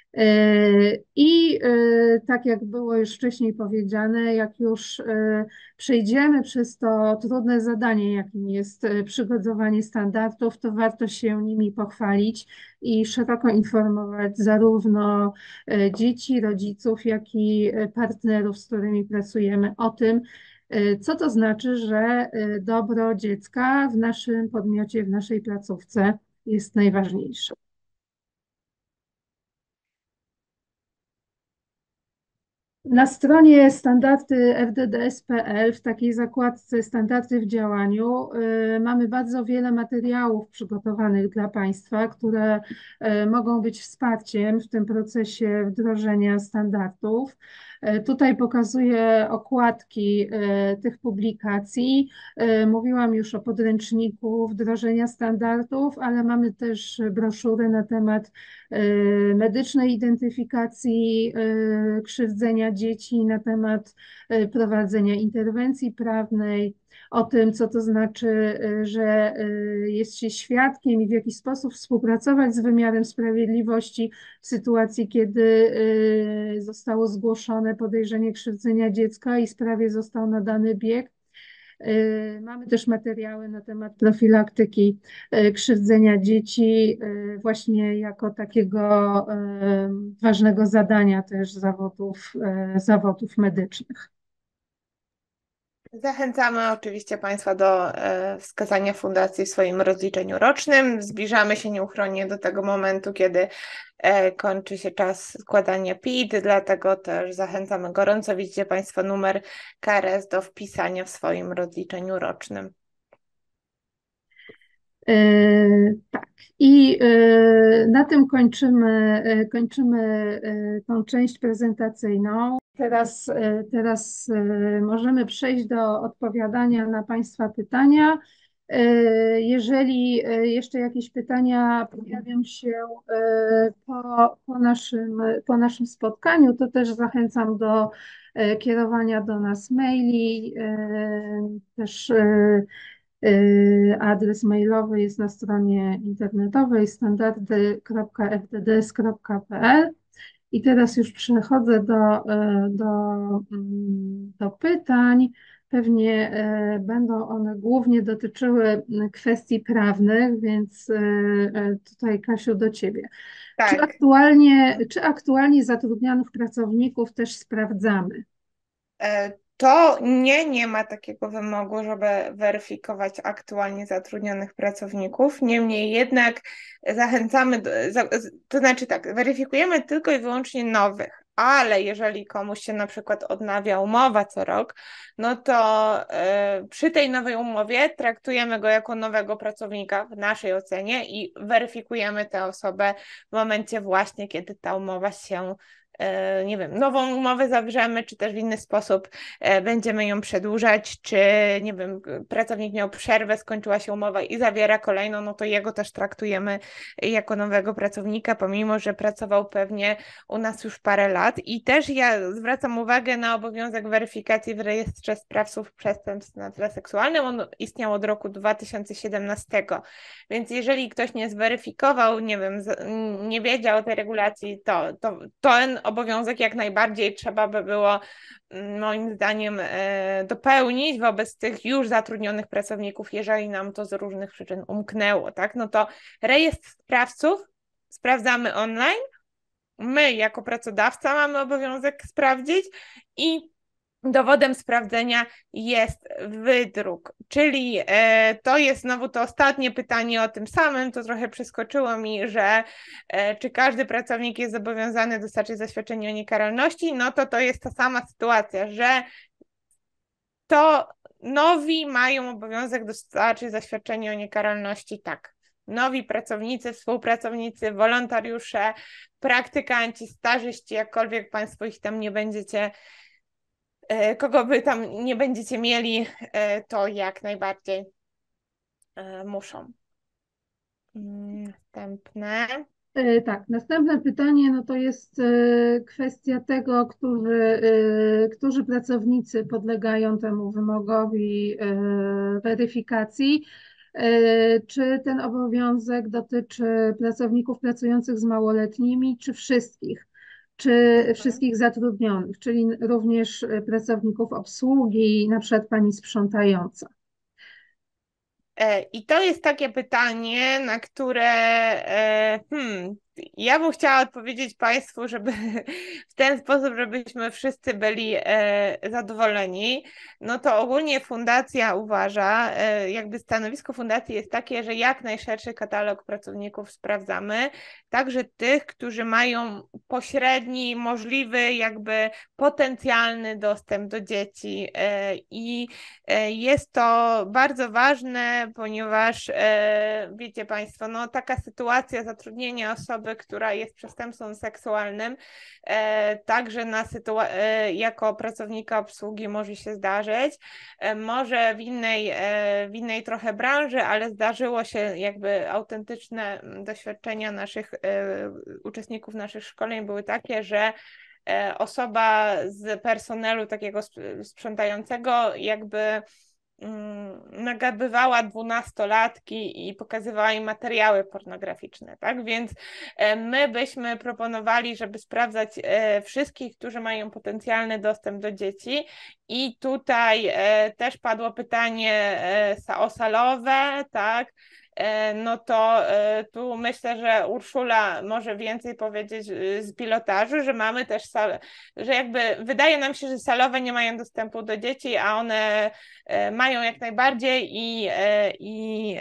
I tak jak było już wcześniej powiedziane, jak już przejdziemy przez to trudne zadanie, jakim jest przygotowanie standardów, to warto się nimi pochwalić i szeroko informować zarówno dzieci, rodziców, jak i partnerów, z którymi pracujemy, o tym, co to znaczy, że dobro dziecka w naszym podmiocie, w naszej placówce jest najważniejsze. Na stronie standardy f d d s kropka p l w takiej zakładce standardy w działaniu y, mamy bardzo wiele materiałów przygotowanych dla Państwa, które y, mogą być wsparciem w tym procesie wdrożenia standardów. Y, tutaj pokazuję okładki y, tych publikacji. Y, mówiłam już o podręczniku wdrożenia standardów, ale mamy też broszury na temat y, medycznej identyfikacji y, krzywdzenia dzieci, na temat y, prowadzenia interwencji prawnej, o tym, co to znaczy, y, że y, jest się świadkiem i w jaki sposób współpracować z wymiarem sprawiedliwości w sytuacji, kiedy y, zostało zgłoszone podejrzenie krzywdzenia dziecka i sprawie został nadany bieg. Mamy też materiały na temat profilaktyki krzywdzenia dzieci, właśnie jako takiego ważnego zadania też zawodów, zawodów medycznych. Zachęcamy oczywiście Państwa do e, wskazania fundacji w swoim rozliczeniu rocznym. Zbliżamy się nieuchronnie do tego momentu, kiedy e, kończy się czas składania P I T, dlatego też zachęcamy gorąco. Widzicie Państwo numer K R S do wpisania w swoim rozliczeniu rocznym. E, tak, i e, na tym kończymy, e, kończymy e, tą część prezentacyjną. Teraz, e, teraz e, możemy przejść do odpowiadania na Państwa pytania. E, Jeżeli e, jeszcze jakieś pytania pojawią się e, po, po naszym, po naszym spotkaniu, to też zachęcam do e, kierowania do nas maili, e, też e, Y, adres mailowy jest na stronie internetowej standardy kropka f d d s kropka p l. I teraz już przechodzę do, y, do, mm, do pytań. Pewnie y, będą one głównie dotyczyły kwestii prawnych, więc y, tutaj, Kasiu, do Ciebie. Czy Tak. aktualnie, czy aktualnie zatrudnianych pracowników też sprawdzamy? To nie, nie ma takiego wymogu, żeby weryfikować aktualnie zatrudnionych pracowników. Niemniej jednak zachęcamy, do, to znaczy tak, weryfikujemy tylko i wyłącznie nowych, ale jeżeli komuś się na przykład odnawia umowa co rok, no to y, przy tej nowej umowie traktujemy go jako nowego pracownika w naszej ocenie i weryfikujemy tę osobę w momencie właśnie, kiedy ta umowa się nie wiem, nową umowę zawrzemy, czy też w inny sposób będziemy ją przedłużać, czy nie wiem, pracownik miał przerwę, skończyła się umowa i zawiera kolejną, no to jego też traktujemy jako nowego pracownika, pomimo że pracował pewnie u nas już parę lat. I też ja zwracam uwagę na obowiązek weryfikacji w rejestrze sprawców przestępstw na tle seksualnym. On istniał od roku dwa tysiące siedemnastego, więc jeżeli ktoś nie zweryfikował, nie wiem, nie wiedział o tej regulacji, to, to ten obowiązek jak najbardziej trzeba by było moim zdaniem dopełnić wobec tych już zatrudnionych pracowników, jeżeli nam to z różnych przyczyn umknęło, tak? No to rejestr sprawców sprawdzamy online, my jako pracodawca mamy obowiązek sprawdzić i dowodem sprawdzenia jest wydruk, czyli e, to jest znowu to ostatnie pytanie o tym samym, to trochę przeskoczyło mi, że e, czy każdy pracownik jest zobowiązany dostarczyć zaświadczenie o niekaralności, no to to jest ta sama sytuacja, że to nowi mają obowiązek dostarczyć zaświadczenie o niekaralności, tak. Nowi pracownicy, współpracownicy, wolontariusze, praktykanci, stażyści, jakkolwiek Państwo ich tam nie będziecie kogo by tam nie będziecie mieli, to jak najbardziej muszą. Następne. Tak, następne pytanie no to jest kwestia tego, którzy, którzy pracownicy podlegają temu wymogowi weryfikacji. Czy ten obowiązek dotyczy pracowników pracujących z małoletnimi, czy wszystkich? Czy Mhm. wszystkich zatrudnionych, czyli również pracowników obsługi, na przykład pani sprzątająca? E, I to jest takie pytanie, na które e, hmm, ja bym chciała odpowiedzieć Państwu, żeby w ten sposób, żebyśmy wszyscy byli e, zadowoleni. No to ogólnie fundacja uważa, e, jakby stanowisko fundacji jest takie, że jak najszerszy katalog pracowników sprawdzamy, także tych, którzy mają pośredni, możliwy, jakby potencjalny dostęp do dzieci. E, I e, jest to bardzo ważne, ponieważ e, wiecie Państwo, no taka sytuacja zatrudnienia osoby, która jest przestępcą seksualnym, e, także na sytua- e, jako pracownika obsługi może się zdarzyć. E, może w innej, e, w innej trochę branży, ale zdarzyło się jakby autentyczne mm, doświadczenia naszych e, uczestników naszych szkoleń były takie, że e, osoba z personelu takiego sp- sprzątającego jakby mm, nagabywała dwunastolatki i pokazywała im materiały pornograficzne, tak? Więc e, my byśmy proponowali, żeby sprawdzać e, wszystkich, którzy mają potencjalny dostęp do dzieci i tutaj e, też padło pytanie e, sa- o salowe, tak? E, No to e, tu myślę, że Urszula może więcej powiedzieć e, z pilotażu, że mamy też salę, że jakby wydaje nam się, że salowe nie mają dostępu do dzieci, a one e, mają jak najbardziej i, e, i,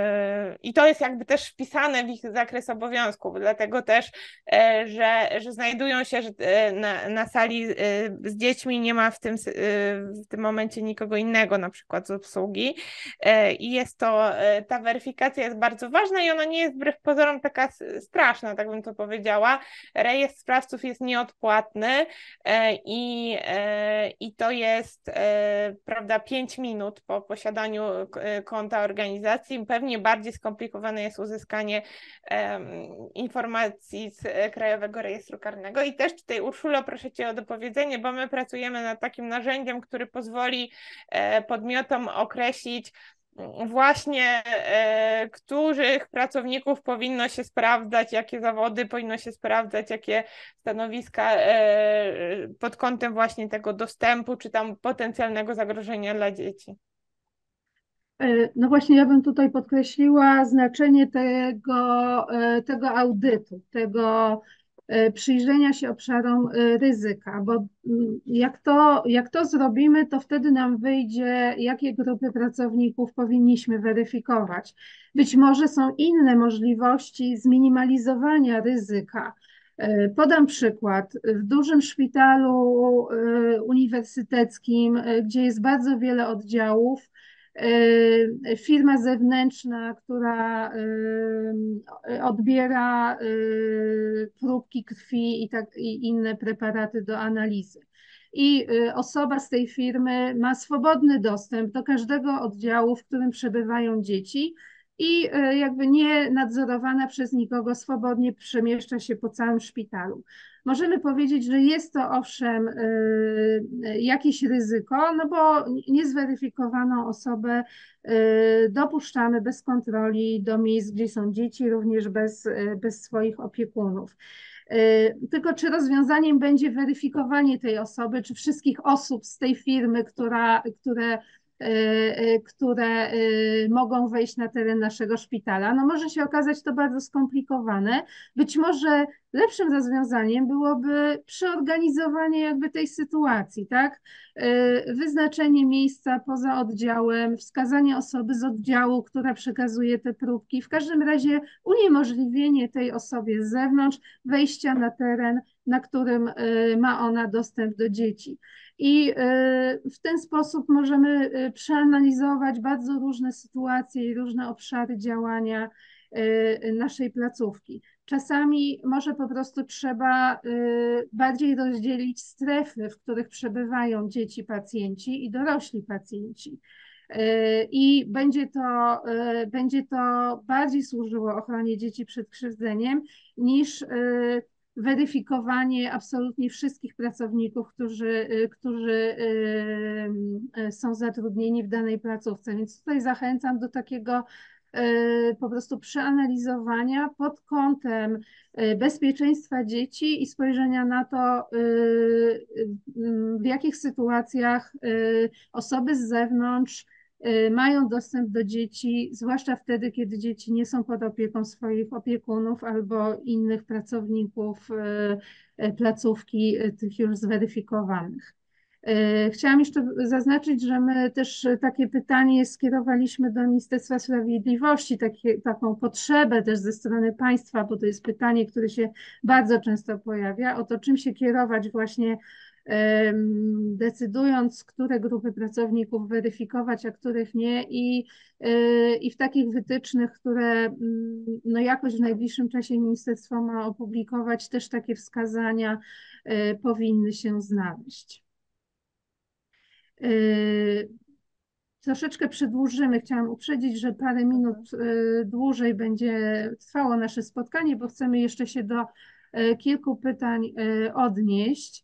e, i to jest jakby też wpisane w ich zakres obowiązków, dlatego też, e, że, że znajdują się że e, na, na sali e, z dziećmi, nie ma w tym, e, w tym momencie nikogo innego, na przykład z obsługi e, i jest to, e, ta weryfikacja jest bardzo ważna i ona nie jest wbrew pozorom taka s- straszna, tak bym to powiedziała. Rejestr sprawców jest nieodpłatny e, i, e, i to jest, e, prawda, pięć minut po posiadaniu e, konta organizacji. Pewnie bardziej skomplikowane jest uzyskanie em, informacji z e, Krajowego Rejestru Karnego. I też tutaj, Urszulo, proszę Cię o dopowiedzenie, bo my pracujemy nad takim narzędziem, który pozwoli e, podmiotom określić właśnie, e, których pracowników powinno się sprawdzać, jakie zawody powinno się sprawdzać, jakie stanowiska e, pod kątem właśnie tego dostępu, czy tam potencjalnego zagrożenia dla dzieci. E, No właśnie, ja bym tutaj podkreśliła znaczenie tego, e, tego audytu, tego e, przyjrzenia się obszarom e, ryzyka, bo mm, jak to, jak to zrobimy, to wtedy nam wyjdzie, jakie grupy pracowników powinniśmy weryfikować. Być może są inne możliwości zminimalizowania ryzyka. E, Podam przykład. W dużym szpitalu e, uniwersyteckim, e, gdzie jest bardzo wiele oddziałów, y, firma zewnętrzna, która y, odbiera y, próbki krwi i, tak, i inne preparaty do analizy. I y, osoba z tej firmy ma swobodny dostęp do każdego oddziału, w którym przebywają dzieci i y, jakby nie nadzorowana przez nikogo swobodnie przemieszcza się po całym szpitalu. Możemy powiedzieć, że jest to owszem y, jakieś ryzyko, no bo niezweryfikowaną osobę y, dopuszczamy bez kontroli do miejsc, gdzie są dzieci, również bez, y, bez swoich opiekunów. Y, Tylko czy rozwiązaniem będzie weryfikowanie tej osoby, czy wszystkich osób z tej firmy, która, które, y, y, które y, mogą wejść na teren naszego szpitala? No może się okazać to bardzo skomplikowane. Być może lepszym rozwiązaniem byłoby przeorganizowanie jakby tej sytuacji, tak? Y, Wyznaczenie miejsca poza oddziałem, wskazanie osoby z oddziału, która przekazuje te próbki, w każdym razie uniemożliwienie tej osobie z zewnątrz wejścia na teren, na którym y, ma ona dostęp do dzieci. I y, w ten sposób możemy y, przeanalizować bardzo różne sytuacje i różne obszary działania y, naszej placówki. Czasami może po prostu trzeba y, bardziej rozdzielić strefy, w których przebywają dzieci pacjenci i dorośli pacjenci. Y, I będzie to, y, będzie to bardziej służyło ochronie dzieci przed krzywdzeniem niż y, weryfikowanie absolutnie wszystkich pracowników, którzy, którzy są zatrudnieni w danej placówce. Więc tutaj zachęcam do takiego po prostu przeanalizowania pod kątem bezpieczeństwa dzieci i spojrzenia na to, w jakich sytuacjach osoby z zewnątrz mają dostęp do dzieci, zwłaszcza wtedy, kiedy dzieci nie są pod opieką swoich opiekunów albo innych pracowników placówki, tych już zweryfikowanych. Chciałam jeszcze zaznaczyć, że my też takie pytanie skierowaliśmy do Ministerstwa Sprawiedliwości, takie, taką potrzebę też ze strony państwa, bo to jest pytanie, które się bardzo często pojawia, o to, czym się kierować właśnie, decydując, które grupy pracowników weryfikować, a których nie, i, i w takich wytycznych, które no jakoś w najbliższym czasie ministerstwo ma opublikować, też takie wskazania powinny się znaleźć. Troszeczkę przedłużymy. Chciałam uprzedzić, że parę minut dłużej będzie trwało nasze spotkanie, bo chcemy jeszcze się do kilku pytań odnieść.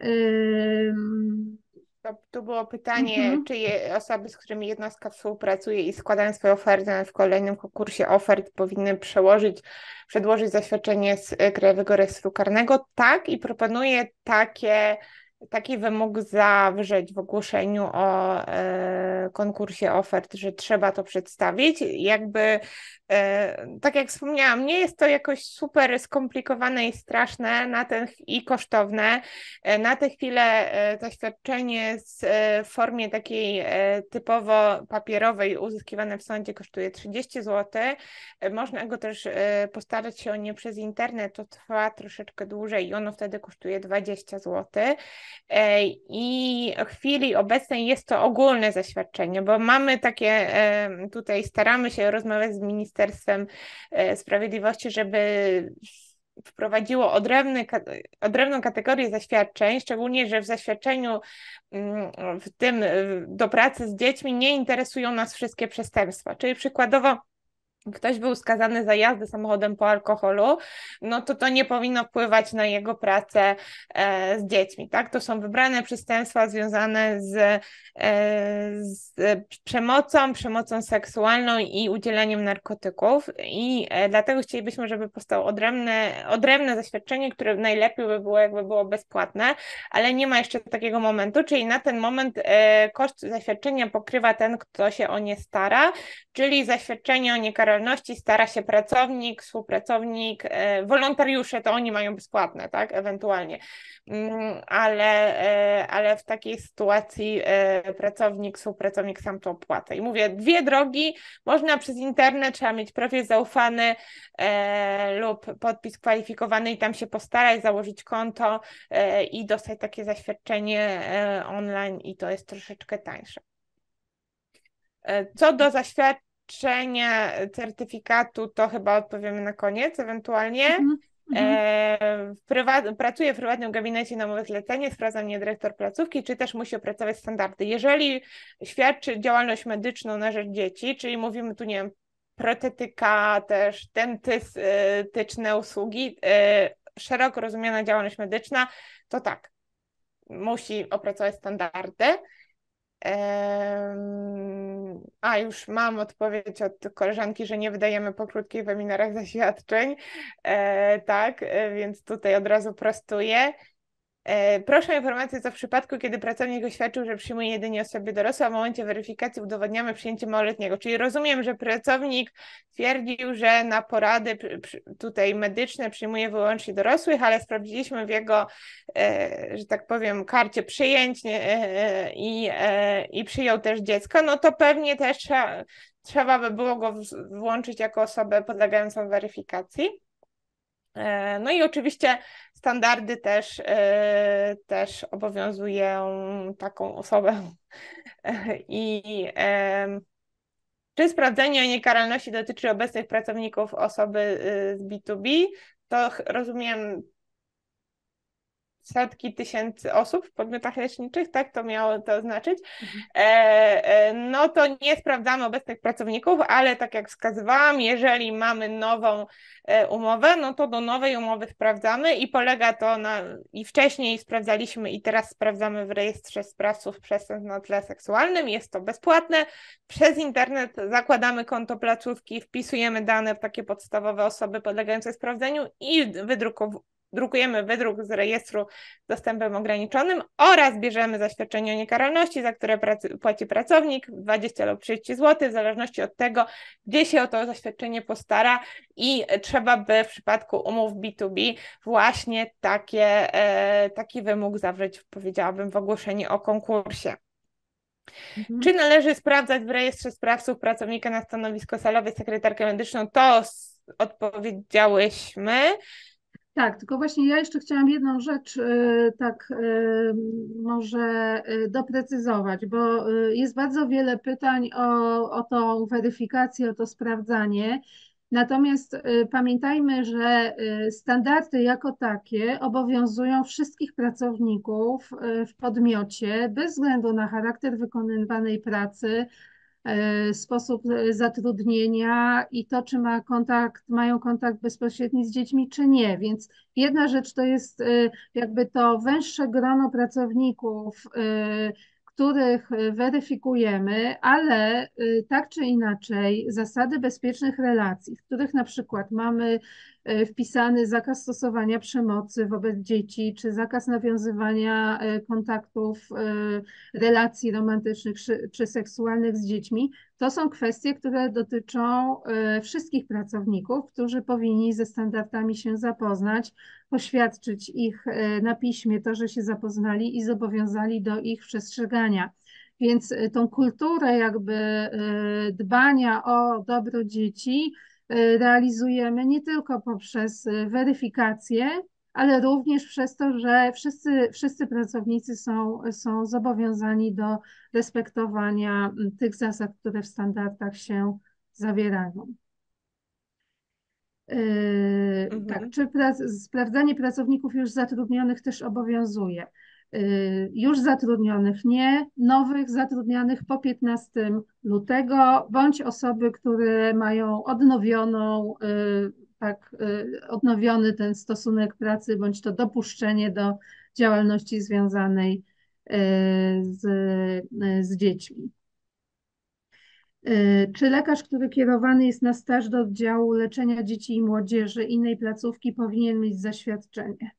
To, to było pytanie, Mhm. czy je, osoby, z którymi jednostka współpracuje i składają swoje oferty w kolejnym konkursie ofert, powinny przełożyć, przedłożyć zaświadczenie z Krajowego Rejestru Karnego. Tak, i proponuję takie taki wymóg zawrzeć w ogłoszeniu o e, konkursie ofert, że trzeba to przedstawić. Jakby, e, tak jak wspomniałam, nie jest to jakoś super skomplikowane i straszne na ten, i kosztowne. E, na tę chwilę e, zaświadczenie z, e, w formie takiej e, typowo papierowej uzyskiwane w sądzie kosztuje trzydzieści złotych. E, można go też e, postarać się o nie przez internet, to trwa troszeczkę dłużej i ono wtedy kosztuje dwadzieścia złotych. I w chwili obecnej jest to ogólne zaświadczenie, bo mamy takie, tutaj staramy się rozmawiać z Ministerstwem Sprawiedliwości, żeby wprowadziło odrębny, odrębną kategorię zaświadczeń, szczególnie, że w zaświadczeniu w tym do pracy z dziećmi nie interesują nas wszystkie przestępstwa, czyli przykładowo ktoś był skazany za jazdę samochodem po alkoholu, no to to nie powinno wpływać na jego pracę e, z dziećmi, tak? To są wybrane przestępstwa związane z, e, z przemocą, przemocą seksualną i udzielaniem narkotyków i e, dlatego chcielibyśmy, żeby powstało odrębne, odrębne zaświadczenie, które najlepiej by było, jakby było bezpłatne, ale nie ma jeszcze takiego momentu, czyli na ten moment e, koszt zaświadczenia pokrywa ten, kto się o nie stara, czyli zaświadczenie o niekaralności stara się pracownik, współpracownik, e, wolontariusze, to oni mają bezpłatne, tak, ewentualnie, mm, ale, e, ale w takiej sytuacji e, pracownik, współpracownik sam to opłaca. I mówię, dwie drogi, można przez internet, trzeba mieć profil zaufany e, lub podpis kwalifikowany i tam się postarać, założyć konto e, i dostać takie zaświadczenie e, online i to jest troszeczkę tańsze. E, co do zaświadczeń, certyfikatu, to chyba odpowiemy na koniec ewentualnie. Mhm, e, w prywat, pracuję w prywatnym gabinecie na umowę zlecenie, sprawdza mnie dyrektor placówki, czy też musi opracować standardy. Jeżeli świadczy działalność medyczną na rzecz dzieci, czyli mówimy tu, nie wiem, protetyka, też dentystyczne usługi, e, szeroko rozumiana działalność medyczna, to tak, musi opracować standardy. A już mam odpowiedź od koleżanki, że nie wydajemy po krótkich webinarach zaświadczeń, e, tak, więc tutaj od razu prostuję. E, proszę o informację, co w przypadku, kiedy pracownik oświadczył, że przyjmuje jedynie osoby dorosłe, a w momencie weryfikacji udowodniamy przyjęcie małoletniego. Czyli rozumiem, że pracownik twierdził, że na porady tutaj medyczne przyjmuje wyłącznie dorosłych, ale sprawdziliśmy w jego, e, że tak powiem, karcie przyjęć e, i, e, i przyjął też dziecko, no to pewnie też trzeba, trzeba by było go włączyć jako osobę podlegającą weryfikacji. No i oczywiście standardy też, też obowiązują taką osobę. I czy sprawdzenie o niekaralności dotyczy obecnych pracowników osoby z B dwa B, to rozumiem, setki tysięcy osób w podmiotach leczniczych, tak to miało to znaczyć, Mhm. e, e, no to nie sprawdzamy obecnych pracowników, ale tak jak wskazywałam, jeżeli mamy nową e, umowę, no to do nowej umowy sprawdzamy i polega to na, i wcześniej sprawdzaliśmy i teraz sprawdzamy w rejestrze sprawców przestępstw na tle seksualnym, jest to bezpłatne, przez internet zakładamy konto placówki, wpisujemy dane w takie podstawowe osoby podlegające sprawdzeniu i wydrukowujemy drukujemy wydruk z rejestru z dostępem ograniczonym oraz bierzemy zaświadczenie o niekaralności, za które pracy, płaci pracownik dwadzieścia lub trzydzieści złotych, w zależności od tego, gdzie się o to zaświadczenie postara i trzeba by w przypadku umów B dwa B właśnie takie, e, taki wymóg zawrzeć, powiedziałabym, w ogłoszeniu o konkursie. Mhm. Czy należy sprawdzać w rejestrze sprawców pracownika na stanowisko salowe, sekretarkę medyczną? To odpowiedziałyśmy. Tak, tylko właśnie ja jeszcze chciałam jedną rzecz y, tak y, może y, doprecyzować, bo y, jest bardzo wiele pytań o, o tą weryfikację, o to sprawdzanie. Natomiast y, pamiętajmy, że y, standardy jako takie obowiązują wszystkich pracowników y, w podmiocie bez względu na charakter wykonywanej pracy, e, sposób e, zatrudnienia i to, czy ma kontakt, mają kontakt bezpośredni z dziećmi, czy nie. Więc jedna rzecz to jest e, jakby to węższe grono pracowników, e, których e, weryfikujemy, ale e, tak czy inaczej zasady bezpiecznych relacji, w których na przykład mamy e, wpisany zakaz stosowania przemocy wobec dzieci, czy zakaz nawiązywania e, kontaktów, e, relacji romantycznych czy, czy seksualnych z dziećmi, to są kwestie, które dotyczą e, wszystkich pracowników, którzy powinni ze standardami się zapoznać, poświadczyć ich e, na piśmie to, że się zapoznali i zobowiązali do ich przestrzegania. Więc e, tą kulturę jakby e, dbania o dobro dzieci e, realizujemy nie tylko poprzez e, weryfikację, ale również przez to, że wszyscy, wszyscy pracownicy są, są zobowiązani do respektowania tych zasad, które w standardach się zawierają. Yy, tak, Mhm. czy prac, sprawdzanie pracowników już zatrudnionych też obowiązuje? Yy, już zatrudnionych nie, nowych zatrudnianych po piętnastego lutego, bądź osoby, które mają odnowioną, yy, tak, yy, odnowiony ten stosunek pracy, bądź to dopuszczenie do działalności związanej yy, z, yy, z dziećmi. Czy lekarz, który kierowany jest na staż do oddziału leczenia dzieci i młodzieży innej placówki, powinien mieć zaświadczenie?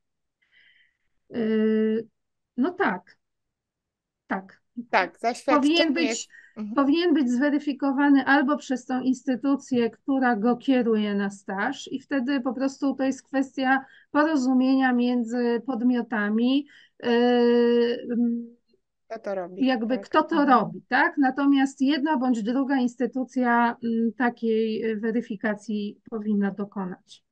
No tak, tak. Tak, Powinien zaświadczenie jest. być, Mhm. powinien być zweryfikowany albo przez tą instytucję, która go kieruje na staż i wtedy po prostu to jest kwestia porozumienia między podmiotami. Kto to robi? Jakby Tak. kto to Mhm. robi, tak? Natomiast jedna bądź druga instytucja mm, takiej weryfikacji powinna dokonać.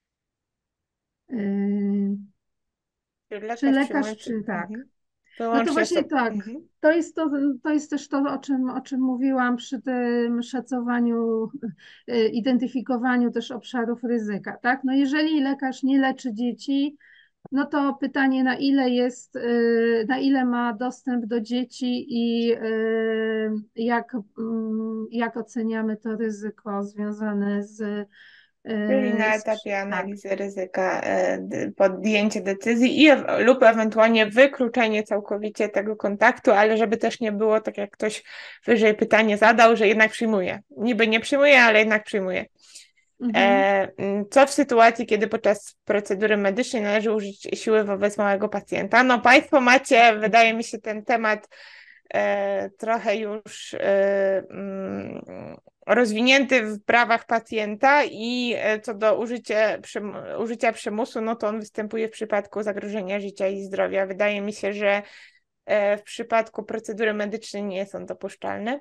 Yy, Czy Czy lekarz lekarz, przyjmuje czy tak? mhm. No to Wyłącznie właśnie osoby. tak. Mhm. To jest to, to jest też to, o czym, o czym mówiłam przy tym szacowaniu, y, identyfikowaniu też obszarów ryzyka, tak? No jeżeli lekarz nie leczy dzieci, no to pytanie, na ile jest, y, na ile ma dostęp do dzieci i y, jak, mm, jak oceniamy to ryzyko związane z, Czyli y, na z etapie tak. analizy ryzyka e, d- podjęcie decyzji i ew- lub ewentualnie wykluczenie całkowicie tego kontaktu, ale żeby też nie było tak, jak ktoś wyżej pytanie zadał, że jednak przyjmuje. Niby nie przyjmuje, ale jednak przyjmuje. E, Mhm. m, Co w sytuacji, kiedy podczas procedury medycznej należy użyć siły wobec małego pacjenta? No Państwo macie, wydaje mi się, ten temat e, trochę już e, mm, rozwinięty w prawach pacjenta i e, co do użycia, przym, użycia przymusu, no to on występuje w przypadku zagrożenia życia i zdrowia. Wydaje mi się, że e, w przypadku procedury medycznej nie jest on dopuszczalny.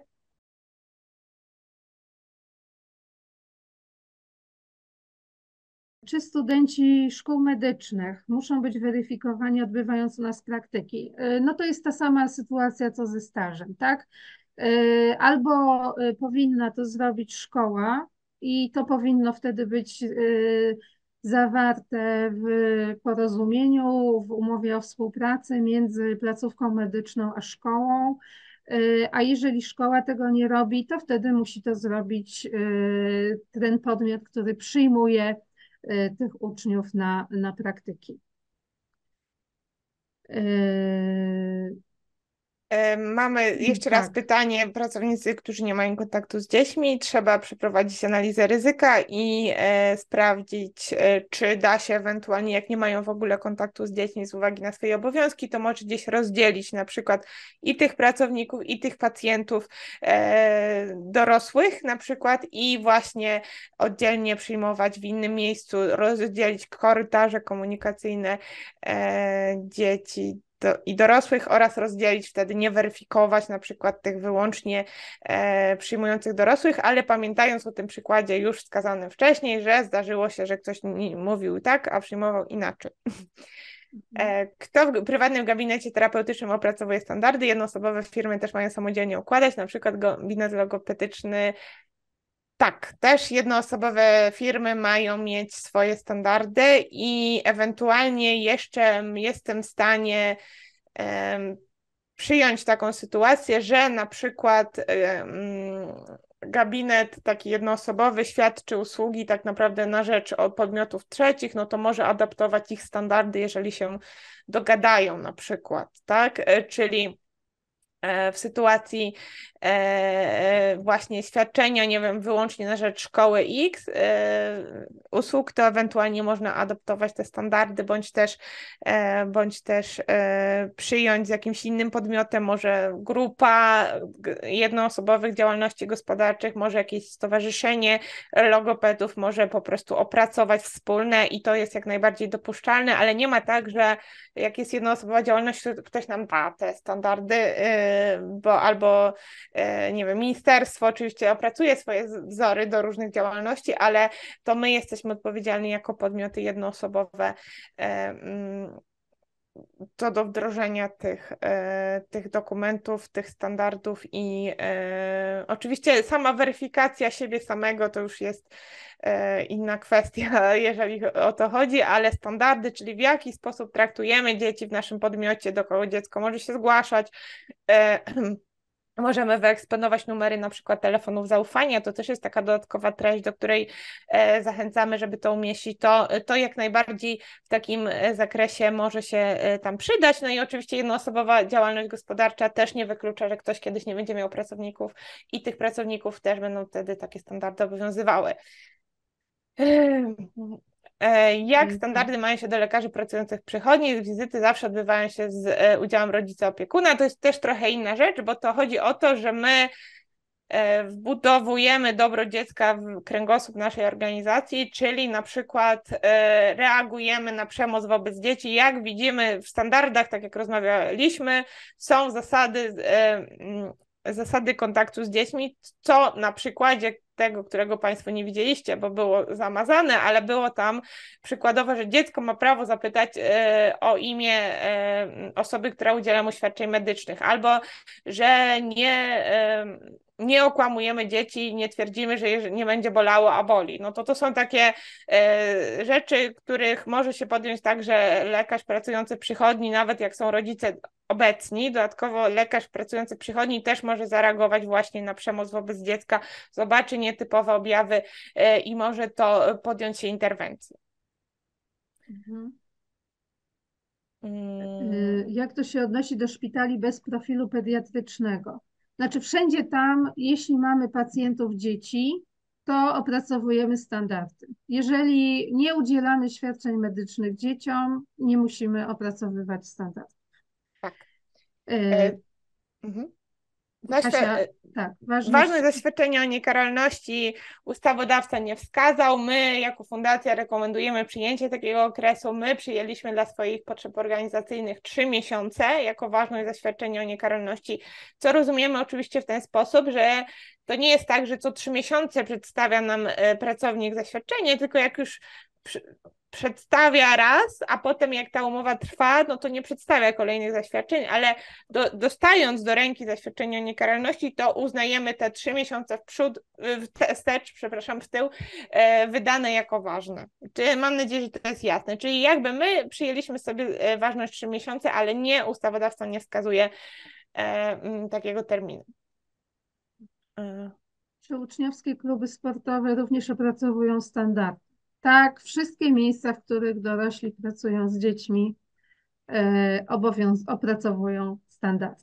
Czy studenci szkół medycznych muszą być weryfikowani odbywając u nas praktyki? Y, No to jest ta sama sytuacja co ze stażem, tak? Y, Albo y, powinna to zrobić szkoła i to powinno wtedy być y, zawarte w porozumieniu, w umowie o współpracy między placówką medyczną a szkołą. A jeżeli szkoła tego nie robi, to wtedy musi to zrobić ten podmiot, który przyjmuje tych uczniów na, na praktyki. Mamy jeszcze raz tak. pytanie. Pracownicy, którzy nie mają kontaktu z dziećmi, trzeba przeprowadzić analizę ryzyka i e, sprawdzić, e, czy da się ewentualnie, jak nie mają w ogóle kontaktu z dziećmi z uwagi na swoje obowiązki, to może gdzieś rozdzielić na przykład i tych pracowników, i tych pacjentów e, dorosłych na przykład i właśnie oddzielnie przyjmować w innym miejscu, rozdzielić korytarze komunikacyjne e, dzieci Do, i dorosłych oraz rozdzielić wtedy, nie weryfikować na przykład tych wyłącznie e, przyjmujących dorosłych, ale pamiętając o tym przykładzie już wskazanym wcześniej, że zdarzyło się, że ktoś mówił tak, a przyjmował inaczej. E, kto w prywatnym gabinecie terapeutycznym opracowuje standardy? Jednoosobowe firmy też mają samodzielnie układać, na przykład gabinet logopedyczny. Tak, też jednoosobowe firmy mają mieć swoje standardy i ewentualnie jeszcze jestem w stanie um, przyjąć taką sytuację, że na przykład um, gabinet taki jednoosobowy świadczy usługi tak naprawdę na rzecz podmiotów trzecich, no to może adaptować ich standardy, jeżeli się dogadają na przykład, tak? Czyli w sytuacji e, właśnie świadczenia, nie wiem, wyłącznie na rzecz szkoły X e, usług, to ewentualnie można adaptować te standardy, bądź też, e, bądź też e, przyjąć z jakimś innym podmiotem, może grupa jednoosobowych działalności gospodarczych, może jakieś stowarzyszenie logopedów, może po prostu opracować wspólne i to jest jak najbardziej dopuszczalne, ale nie ma tak, że jak jest jednoosobowa działalność, to ktoś nam da te standardy, bo albo, nie wiem, ministerstwo oczywiście opracuje swoje wzory do różnych działalności, ale to my jesteśmy odpowiedzialni jako podmioty jednoosobowe co do wdrożenia tych, tych dokumentów, tych standardów i oczywiście sama weryfikacja siebie samego to już jest inna kwestia, jeżeli o to chodzi, ale standardy, czyli w jaki sposób traktujemy dzieci w naszym podmiocie, do kogo dziecko może się zgłaszać. Możemy wyeksponować numery na przykład telefonów zaufania, to też jest taka dodatkowa treść, do której e, zachęcamy, żeby to umieścić. To, to jak najbardziej w takim zakresie może się e, tam przydać. No i oczywiście jednoosobowa działalność gospodarcza też nie wyklucza, że ktoś kiedyś nie będzie miał pracowników i tych pracowników też będą wtedy takie standardy obowiązywały. Jak standardy mają się do lekarzy pracujących w przychodni? Wizyty zawsze odbywają się z udziałem rodzica opiekuna. To jest też trochę inna rzecz, bo to chodzi o to, że my wbudowujemy dobro dziecka w kręgosłup naszej organizacji, czyli na przykład reagujemy na przemoc wobec dzieci. Jak widzimy w standardach, tak jak rozmawialiśmy, są zasady, zasady kontaktu z dziećmi, co na przykładzie tego, którego Państwo nie widzieliście, bo było zamazane, ale było tam przykładowo, że dziecko ma prawo zapytać e, o imię e, osoby, która udziela mu świadczeń medycznych, albo że nie, e, nie okłamujemy dzieci, nie twierdzimy, że nie będzie bolało, a boli. No to to są takie e, rzeczy, których może się podjąć także lekarz pracujący w przychodni, nawet jak są rodzice obecni. Dodatkowo lekarz pracujący w przychodni też może zareagować właśnie na przemoc wobec dziecka, zobaczy nietypowe objawy i może to podjąć się interwencji. Mhm. Hmm. Jak to się odnosi do szpitali bez profilu pediatrycznego? Znaczy wszędzie tam, jeśli mamy pacjentów dzieci, to opracowujemy standardy. Jeżeli nie udzielamy świadczeń medycznych dzieciom, nie musimy opracowywać standardów. Tak. E, mhm. Kasia, tak, ważność... ważne zaświadczenie o niekaralności ustawodawca nie wskazał. My jako fundacja rekomendujemy przyjęcie takiego okresu. My przyjęliśmy dla swoich potrzeb organizacyjnych trzy miesiące jako ważność zaświadczenia o niekaralności, co rozumiemy oczywiście w ten sposób, że to nie jest tak, że co trzy miesiące przedstawia nam pracownik zaświadczenie, tylko jak już przedstawia raz, a potem jak ta umowa trwa, no to nie przedstawia kolejnych zaświadczeń, ale do, dostając do ręki zaświadczenie o niekaralności, to uznajemy te trzy miesiące w przód, w wstecz, przepraszam, w tył, e, wydane jako ważne. Czyli mam nadzieję, że to jest jasne. Czyli jakby my przyjęliśmy sobie ważność trzy miesiące, ale nie, ustawodawca nie wskazuje e, takiego terminu. E. Czy uczniowskie kluby sportowe również opracowują standardy? Tak, wszystkie miejsca, w których dorośli pracują z dziećmi, e, obowiąz opracowują standardy.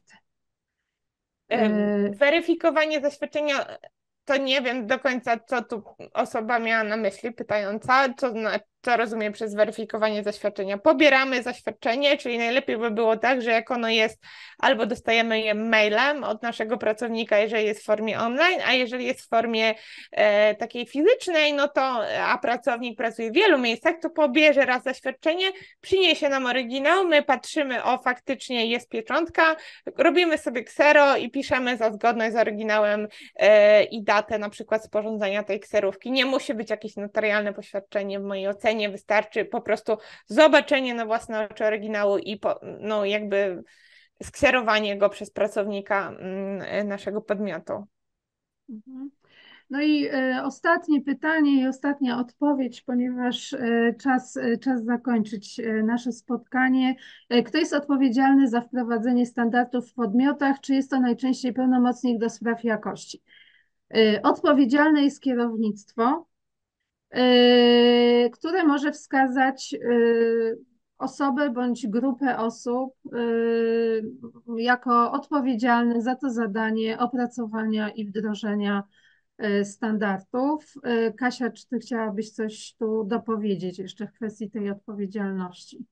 E, Weryfikowanie zaświadczenia, to nie wiem do końca, co tu osoba miała na myśli, pytająca, co, co rozumie przez weryfikowanie zaświadczenia. Pobieramy zaświadczenie, czyli najlepiej by było tak, że jak ono jest, albo dostajemy je mailem od naszego pracownika, jeżeli jest w formie online, a jeżeli jest w formie e, takiej fizycznej, no to, a pracownik pracuje w wielu miejscach, to pobierze raz zaświadczenie, przyniesie nam oryginał, my patrzymy, o faktycznie jest pieczątka, robimy sobie ksero i piszemy za zgodność z oryginałem e, i datę na przykład sporządzenia tej kserówki. Nie musi być jakieś notarialne poświadczenie w mojej ocenie, wystarczy po prostu zobaczenie na własne oczy oryginału i po, no jakby skserowanie go przez pracownika mm, naszego podmiotu. Mhm. No i e, ostatnie pytanie i ostatnia odpowiedź, ponieważ e, czas, e, czas zakończyć e, nasze spotkanie. E, kto jest odpowiedzialny za wprowadzenie standardów w podmiotach? Czy jest to najczęściej pełnomocnik do spraw jakości? E, odpowiedzialne jest kierownictwo, e, które może wskazać e, osobę bądź grupę osób e, jako odpowiedzialne za to zadanie opracowania i wdrożenia standardów. Kasia, czy ty chciałabyś coś tu dopowiedzieć jeszcze w kwestii tej odpowiedzialności?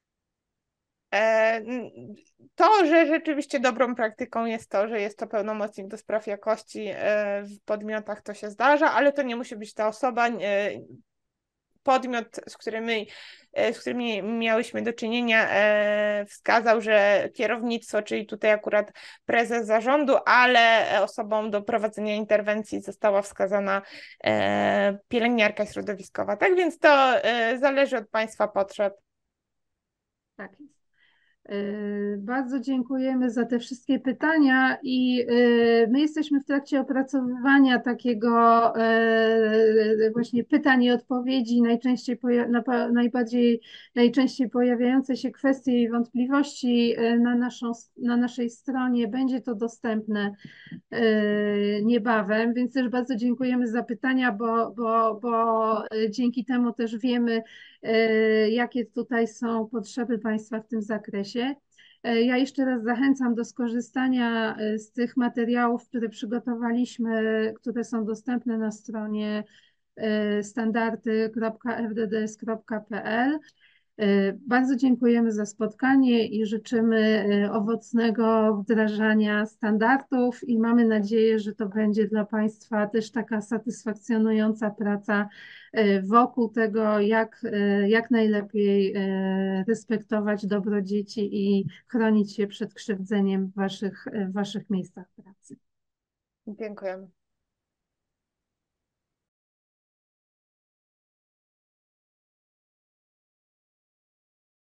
To, że rzeczywiście dobrą praktyką jest to, że jest to pełnomocnik do spraw jakości w podmiotach, to się zdarza, ale to nie musi być ta osoba. Podmiot, z którymi, z którymi miałyśmy do czynienia, wskazał, że kierownictwo, czyli tutaj akurat prezes zarządu, ale osobą do prowadzenia interwencji została wskazana pielęgniarka środowiskowa. Tak więc to zależy od Państwa potrzeb. Tak jest. Bardzo dziękujemy za te wszystkie pytania i my jesteśmy w trakcie opracowywania takiego właśnie pytań i odpowiedzi, najczęściej, najbardziej, najczęściej pojawiające się kwestie i wątpliwości na, naszą, na naszej stronie. Będzie to dostępne niebawem, więc też bardzo dziękujemy za pytania, bo, bo, bo dzięki temu też wiemy, jakie tutaj są potrzeby Państwa w tym zakresie. Ja jeszcze raz zachęcam do skorzystania z tych materiałów, które przygotowaliśmy, które są dostępne na stronie standardy kropka f d d s kropka p l. Bardzo dziękujemy za spotkanie i życzymy owocnego wdrażania standardów i mamy nadzieję, że to będzie dla Państwa też taka satysfakcjonująca praca wokół tego, jak, jak najlepiej respektować dobro dzieci i chronić je przed krzywdzeniem w Waszych, w waszych miejscach pracy. Dziękujemy.